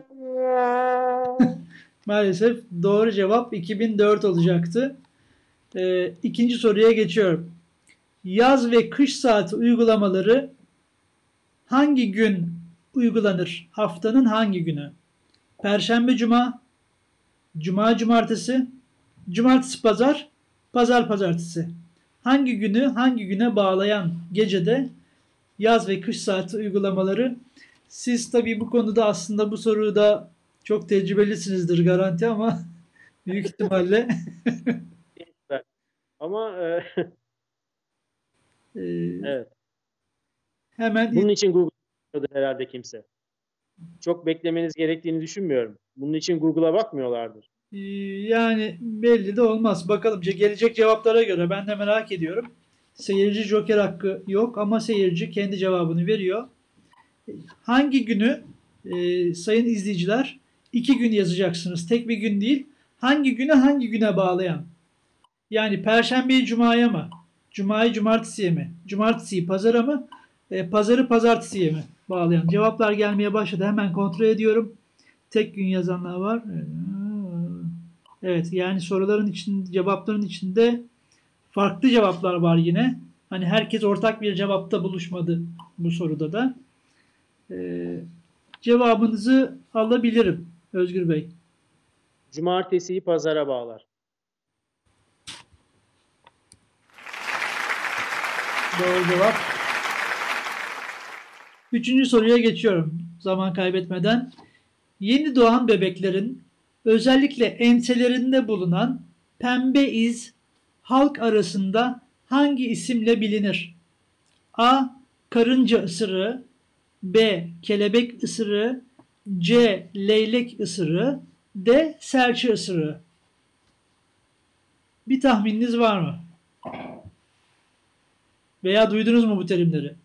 Maalesef doğru cevap iki bin dört olacaktı. E, ikinci soruya geçiyorum. Yaz ve kış saati uygulamaları hangi gün uygulanır? Haftanın hangi günü? Perşembe, cuma, cuma, cumartesi, cumartesi, pazar, pazar, pazartesi. Hangi günü hangi güne bağlayan gecede yaz ve kış saati uygulamaları? Siz tabii bu konuda aslında bu soruda çok tecrübelisinizdir garanti ama büyük ihtimalle Ama e, e, evet. hemen Bunun için Google bakmıyordur herhalde kimse. Çok beklemeniz gerektiğini düşünmüyorum. Bunun için Google'a bakmıyorlardır. e, yani belli de olmaz. Bakalım gelecek cevaplara göre ben de merak ediyorum. Seyirci joker hakkı yok ama seyirci kendi cevabını veriyor. Hangi günü e, sayın izleyiciler iki gün yazacaksınız. Tek bir gün değil. Hangi güne hangi güne bağlayan? Yani Perşembeyi Cuma'ya mı? Cuma'yı Cumartesi'ye mi? Cumartesiyi Pazar'a mı? E, Pazar'ı Pazartesi'ye mi bağlayan? Cevaplar gelmeye başladı. Hemen kontrol ediyorum. Tek gün yazanlar var. Evet, yani soruların için, cevapların içinde farklı cevaplar var yine. Hani herkes ortak bir cevapta buluşmadı bu soruda da. Ee, cevabınızı alabilirim Özgür Bey. Cumartesiyi pazara bağlar. Doğru cevap. Üçüncü soruya geçiyorum zaman kaybetmeden. Yeni doğan bebeklerin özellikle enselerinde bulunan pembe iz halk arasında hangi isimle bilinir? A. Karınca ısırığı, B. Kelebek ısırığı, C. Leylek ısırığı, D. Serçe ısırığı. Bir tahmininiz var mı? Veya duydunuz mu bu terimleri?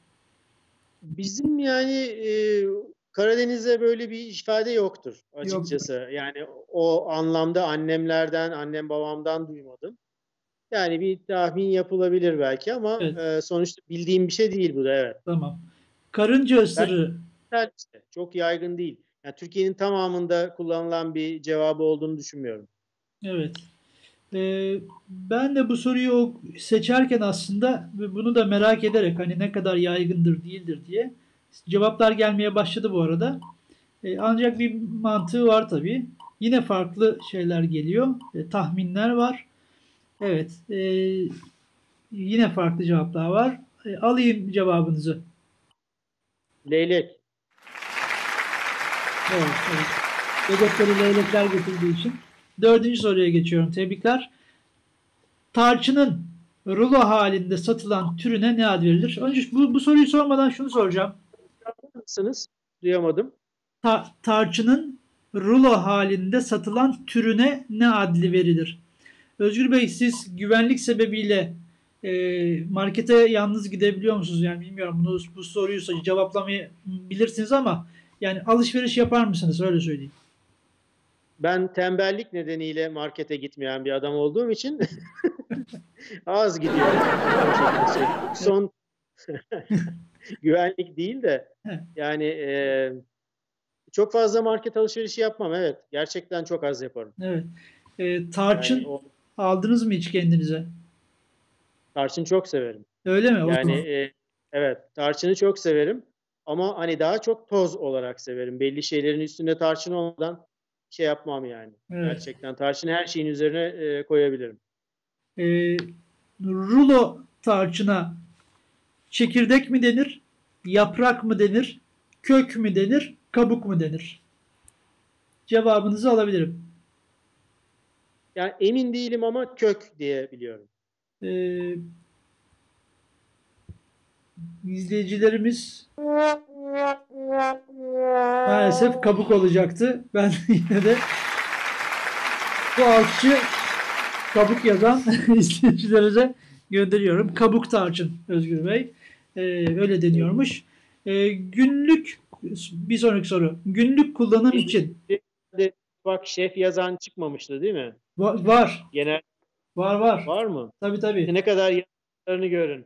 Bizim yani e, Karadeniz'de böyle bir ifade yoktur açıkçası. Yoktur. Yani o anlamda annemlerden, annem babamdan duymadım. Yani bir tahmin yapılabilir belki ama Evet, e, sonuçta bildiğim bir şey değil bu da, evet. tamam. Karınca Ben ısırığı. işte çok yaygın değil. Yani Türkiye'nin tamamında kullanılan bir cevabı olduğunu düşünmüyorum. Evet. Ee, ben de bu soruyu seçerken aslında bunu da merak ederek hani ne kadar yaygındır değildir diye cevaplar gelmeye başladı bu arada. Ee, ancak bir mantığı var tabii. Yine farklı şeyler geliyor. Ee, tahminler var. Evet. E, yine farklı cevaplar var. E, alayım cevabınızı. Leylek. Evet, evet. Bebekleri leylekler getirdiği için. Dördüncü soruya geçiyorum. Tebrikler. Tarçının rulo halinde satılan türüne ne ad verilir? Önce bu, bu soruyu sormadan şunu soracağım. Mısınız? Duyamadım. Ta, tarçının rulo halinde satılan türüne ne adlı verilir? Özgür Bey, siz güvenlik sebebiyle e, markete yalnız gidebiliyor musunuz? Yani bilmiyorum, bunu, bu soruyu cevaplamayı bilirsiniz ama yani alışveriş yapar mısınız? Öyle söyleyeyim. Ben tembellik nedeniyle markete gitmeyen bir adam olduğum için az gidiyorum. Son güvenlik değil de yani e, çok fazla market alışverişi yapmam. Evet. Gerçekten çok az yaparım. Evet. E, tarçın Yani o, aldınız mı hiç kendinize? tarçın çok severim. Öyle mi? O Yani zaman. e, evet, tarçını çok severim. Ama hani daha çok toz olarak severim. Belli şeylerin üstünde tarçın olmadan şey yapmam yani. Evet. Gerçekten tarçını her şeyin üzerine e, koyabilirim. E, rulo tarçına çekirdek mi denir? Yaprak mı denir? Kök mü denir? Kabuk mu denir? Cevabınızı alabilirim. Yani emin değilim ama kök diye biliyorum. Ee, izleyicilerimiz maalesef kabuk olacaktı. Ben yine de Bu alkışı kabuk yazan izleyicilerimize gönderiyorum. Kabuk tarçın Özgür Bey. Ee, öyle deniyormuş. Ee, günlük bir sonraki soru. Günlük kullanım için. Bak şef yazan çıkmamıştı değil mi? Va- var. Genel Var var. var mı? Tabii tabii. Ne kadar yazdıklarını görün.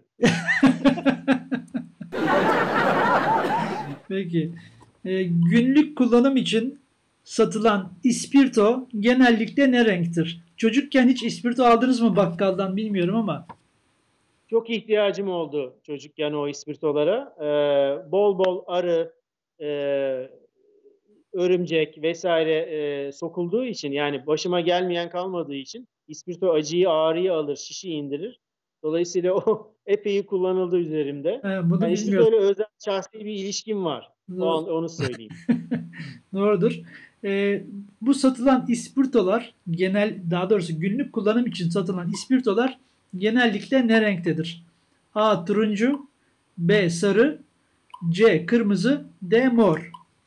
Peki. Ee, günlük kullanım için satılan ispirto genellikle ne renktir? Çocukken hiç ispirto aldınız mı bakkaldan bilmiyorum ama. Çok ihtiyacım oldu çocukken o ispirtolara. Ee, bol bol arı, e, örümcek vesaire e, sokulduğu için, yani başıma gelmeyen kalmadığı için ispirto acıyı, ağrıyı alır, şişi indirir. Dolayısıyla o epey kullanıldı üzerimde. He, bunu yani bilmiyorum. ispirtoyla özel şahsi bir ilişkim var. O an, onu söyleyeyim. Doğrudur. Ee, bu satılan ispirtolar genel, daha doğrusu günlük kullanım için satılan ispirtolar genellikle ne renktedir? A. Turuncu, B. Sarı, C. Kırmızı, D. Mor.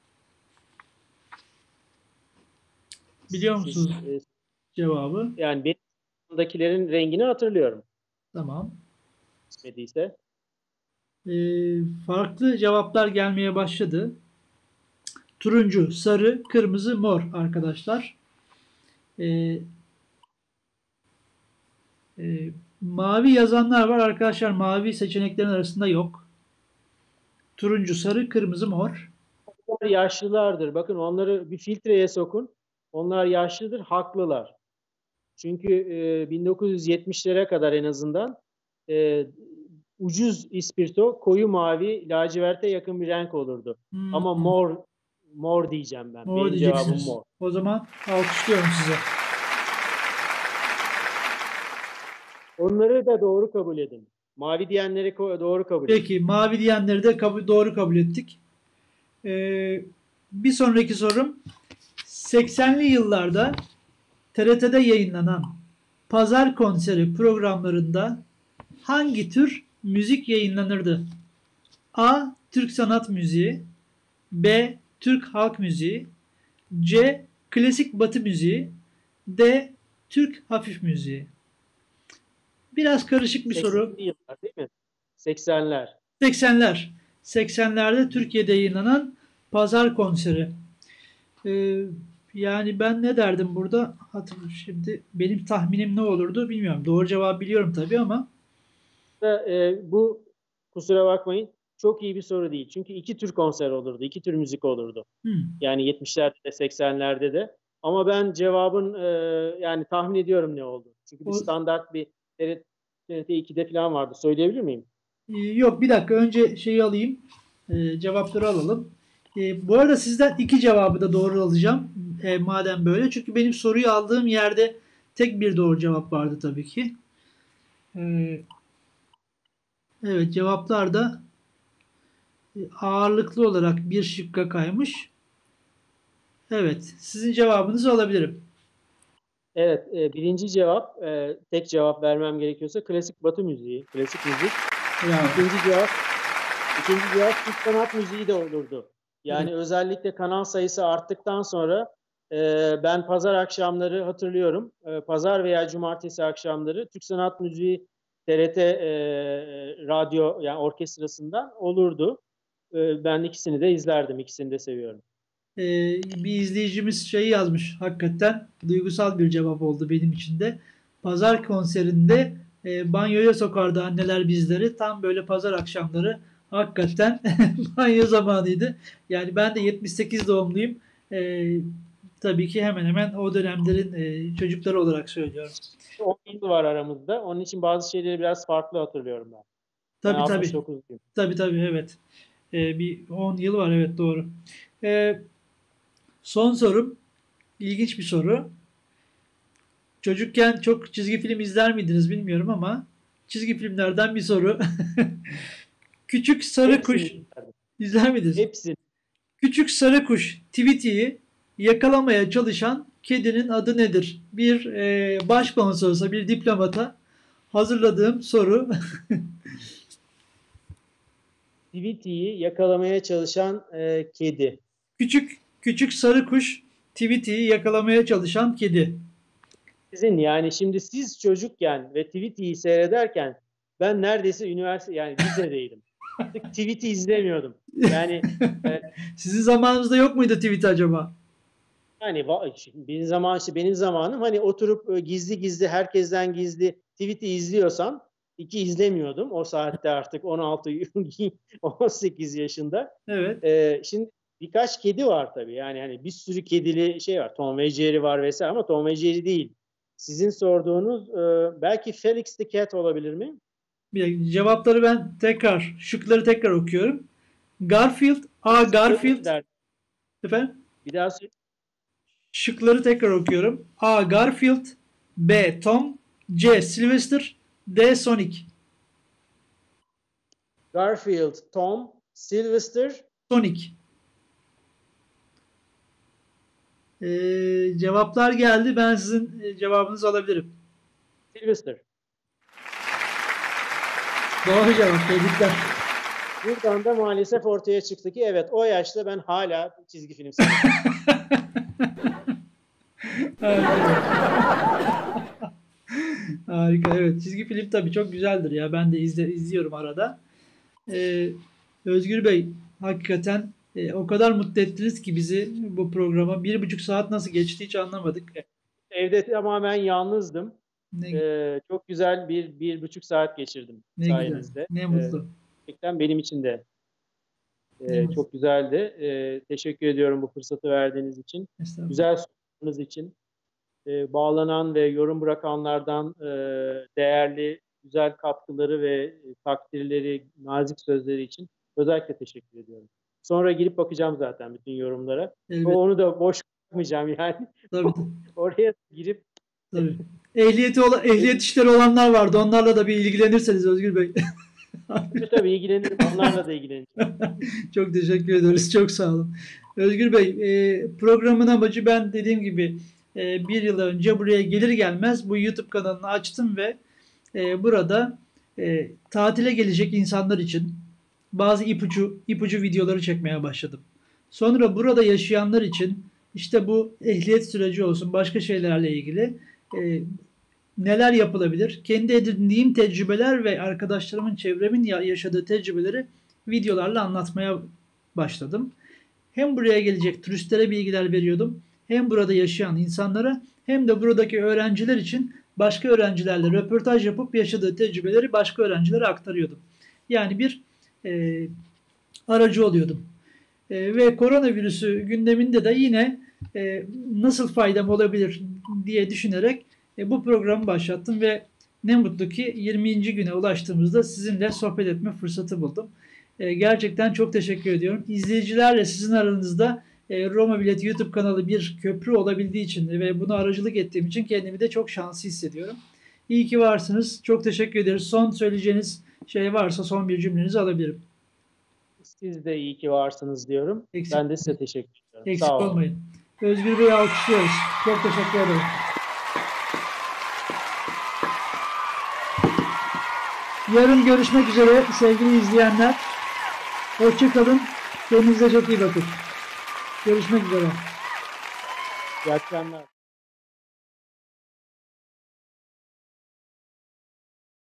Biliyor musunuz Siz, e, cevabı? Yani benim yanımdakilerin rengini hatırlıyorum. Tamam. Gitmediyse. Ee, farklı cevaplar gelmeye başladı. Turuncu, sarı, kırmızı, mor arkadaşlar. Ee, e, mavi yazanlar var arkadaşlar. Mavi seçeneklerin arasında yok. Turuncu, sarı, kırmızı, mor. Onlar yaşlılardır. Bakın onları bir filtreye sokun. Onlar yaşlıdır, haklılar. Çünkü e, bin dokuz yüz yetmişlere kadar en azından e, ucuz ispirto koyu mavi, laciverte yakın bir renk olurdu. Hmm. Ama mor mor diyeceğim ben. Mor Benim cevabım diyeceksiniz. mor. O zaman alkışlıyorum size. Onları da doğru kabul edin. Mavi diyenleri ko- doğru kabul edin. Peki mavi diyenleri de kabul, doğru kabul ettik. Ee, bir sonraki sorum. seksenli yıllarda T R T'de yayınlanan Pazar Konseri programlarında hangi tür müzik yayınlanırdı? A. Türk sanat müziği, B. Türk halk müziği, C. Klasik batı müziği, D. Türk hafif müziği. Biraz karışık bir soru. seksenli yıllar değil mi? seksenler. seksenler. seksenlerde Türkiye'de yayınlanan Pazar Konseri. Ee, yani ben ne derdim burada? Hatırlıyorum şimdi. Benim tahminim ne olurdu bilmiyorum. Doğru cevabı biliyorum tabii ama. E, bu kusura bakmayın çok iyi bir soru değil. Çünkü iki tür konser olurdu. iki tür müzik olurdu. Hmm. Yani yetmişlerde de seksenlerde de. Ama ben cevabın e, yani tahmin ediyorum ne oldu. Çünkü bir O, standart bir T R T ikide falan vardı. Söyleyebilir miyim? e, yok bir dakika önce şeyi alayım. E, cevapları alalım. E, bu arada sizden iki cevabı da doğru alacağım. E, madem böyle. Çünkü benim soruyu aldığım yerde tek bir doğru cevap vardı tabii ki. E, evet cevaplar da ağırlıklı olarak bir şıkka kaymış. Evet. Sizin cevabınızı alabilirim. Evet. E, birinci cevap e, tek cevap vermem gerekiyorsa klasik batı müziği. Klasik müzik. Yani. İkinci cevap ikinci cevap Türk sanat müziği de olurdu. Yani Evet. özellikle kanal sayısı arttıktan sonra e, ben pazar akşamları hatırlıyorum. E, pazar veya cumartesi akşamları Türk sanat müziği T R T e, radyo yani orkestrasından olurdu. E, ben ikisini de izlerdim. İkisini de seviyorum. Ee, bir izleyicimiz şey yazmış. Hakikaten duygusal bir cevap oldu benim için de. Pazar konserinde e, banyoya sokardı anneler bizleri. Tam böyle pazar akşamları hakikaten banyo zamanıydı. Yani ben de yetmiş sekiz doğumluyum. E, tabii ki hemen hemen o dönemlerin e, çocukları olarak söylüyorum. on yıl var aramızda. Onun için bazı şeyleri biraz farklı hatırlıyorum ben. Tabii Ben tabii. altmış dokuzluyum. Tabii tabii evet. E, bir on yıl var evet doğru. E, son sorum ilginç bir soru. Çocukken çok çizgi film izler miydiniz bilmiyorum ama çizgi filmlerden bir soru. Küçük sarı Hepsini kuş izlerdim. izler miydiniz? Hepsini. Küçük sarı kuş Tweety'yi yakalamaya çalışan kedinin adı nedir? Bir e, başkonsolosa, bir diplomata hazırladığım soru. Tweety'yi yakalamaya çalışan e, kedi. Küçük küçük sarı kuş Tweety'yi yakalamaya çalışan kedi. Sizin yani şimdi siz çocukken ve Tweety'yi seyrederken ben neredeyse üniversite yani lisedeydim. Tweet'i izlemiyordum. Yani e, Sizin zamanınızda yok muydu tweet acaba? yani benim zaman işte benim zamanım hani oturup gizli gizli herkesten gizli tweet'i izliyorsam iki izlemiyordum. O saatte artık on altı on sekiz yaşında. Evet. Ee, şimdi birkaç kedi var tabii. Yani hani bir sürü kedili şey var. Tom ve Jerry var vesaire ama Tom ve Jerry değil. Sizin sorduğunuz e, belki Felix the Cat olabilir mi? Bir cevapları ben tekrar, şıkları tekrar okuyorum. Garfield, A. Garfield. Efendim? Bir daha söyle. Şıkları tekrar okuyorum. A. Garfield, B. Tom, C. Sylvester, D. Sonic. Garfield, Tom, Sylvester, Sonic. Ee, cevaplar geldi. Ben sizin cevabınızı alabilirim. Sylvester. Doğru cevap. Tebrikler. Buradan da maalesef ortaya çıktı ki evet o yaşta ben hala çizgi film seviyorum. Harika. Evet. Çizgi film tabii çok güzeldir ya. Ben de izle, izliyorum arada. Ee, Özgür Bey hakikaten e, o kadar mutlu ettiniz ki bizi bu programa. Bir buçuk saat nasıl geçti hiç anlamadık. Evde tamamen yalnızdım. Ne, Ee, çok güzel bir bir buçuk saat geçirdim ne sayenizde. güzel. Ne mutlu. Ee, gerçekten benim için de e, mutlu. çok güzeldi. E, teşekkür ediyorum bu fırsatı verdiğiniz için. Güzel sorularınız için. E, bağlanan ve yorum bırakanlardan e, değerli, güzel katkıları ve e, takdirleri, nazik sözleri için özellikle teşekkür ediyorum. Sonra girip bakacağım zaten bütün yorumlara. Elbette. Onu da boş bırakmayacağım yani. Tabii. Oraya girip tabii. Ehliyeti olan, ehliyet işleri olanlar vardı. Onlarla da bir ilgilenirseniz Özgür Bey. Tabii ilgilenirim. Onlarla da ilgileneceğim. Çok teşekkür ederiz. Çok sağ olun. Özgür Bey, e, programın amacı ben dediğim gibi e, bir yıl önce buraya gelir gelmez bu YouTube kanalını açtım ve e, burada e, tatile gelecek insanlar için bazı ipucu, ipucu videoları çekmeye başladım. Sonra burada yaşayanlar için işte bu ehliyet süreci olsun başka şeylerle ilgili e, neler yapılabilir? Kendi edindiğim tecrübeler ve arkadaşlarımın, çevremin yaşadığı tecrübeleri videolarla anlatmaya başladım. Hem buraya gelecek turistlere bilgiler veriyordum, hem burada yaşayan insanlara, hem de buradaki öğrenciler için başka öğrencilerle röportaj yapıp yaşadığı tecrübeleri başka öğrencilere aktarıyordum. Yani bir e, aracı oluyordum. E, ve koronavirüsü gündeminde de yine e, nasıl faydam olabilir diye düşünerek e, bu programı başlattım ve ne mutlu ki yirminci güne ulaştığımızda sizinle sohbet etme fırsatı buldum. E, gerçekten çok teşekkür ediyorum. İzleyicilerle sizin aranızda e, Roma Bilet YouTube kanalı bir köprü olabildiği için ve buna aracılık ettiğim için kendimi de çok şanslı hissediyorum. İyi ki varsınız. Çok teşekkür ederiz. Son söyleyeceğiniz şey varsa son bir cümlenizi alabilirim. Siz de iyi ki varsınız diyorum. Eksik, ben de size teşekkür ediyorum. Eksik Sağ olun. olmayın. Özgür Bey'i alkışlıyoruz. Çok teşekkür ederim. Yarın görüşmek üzere sevgili izleyenler. Hoşça kalın. Kendinize çok iyi bakın. Görüşmek üzere. İyi akşamlar.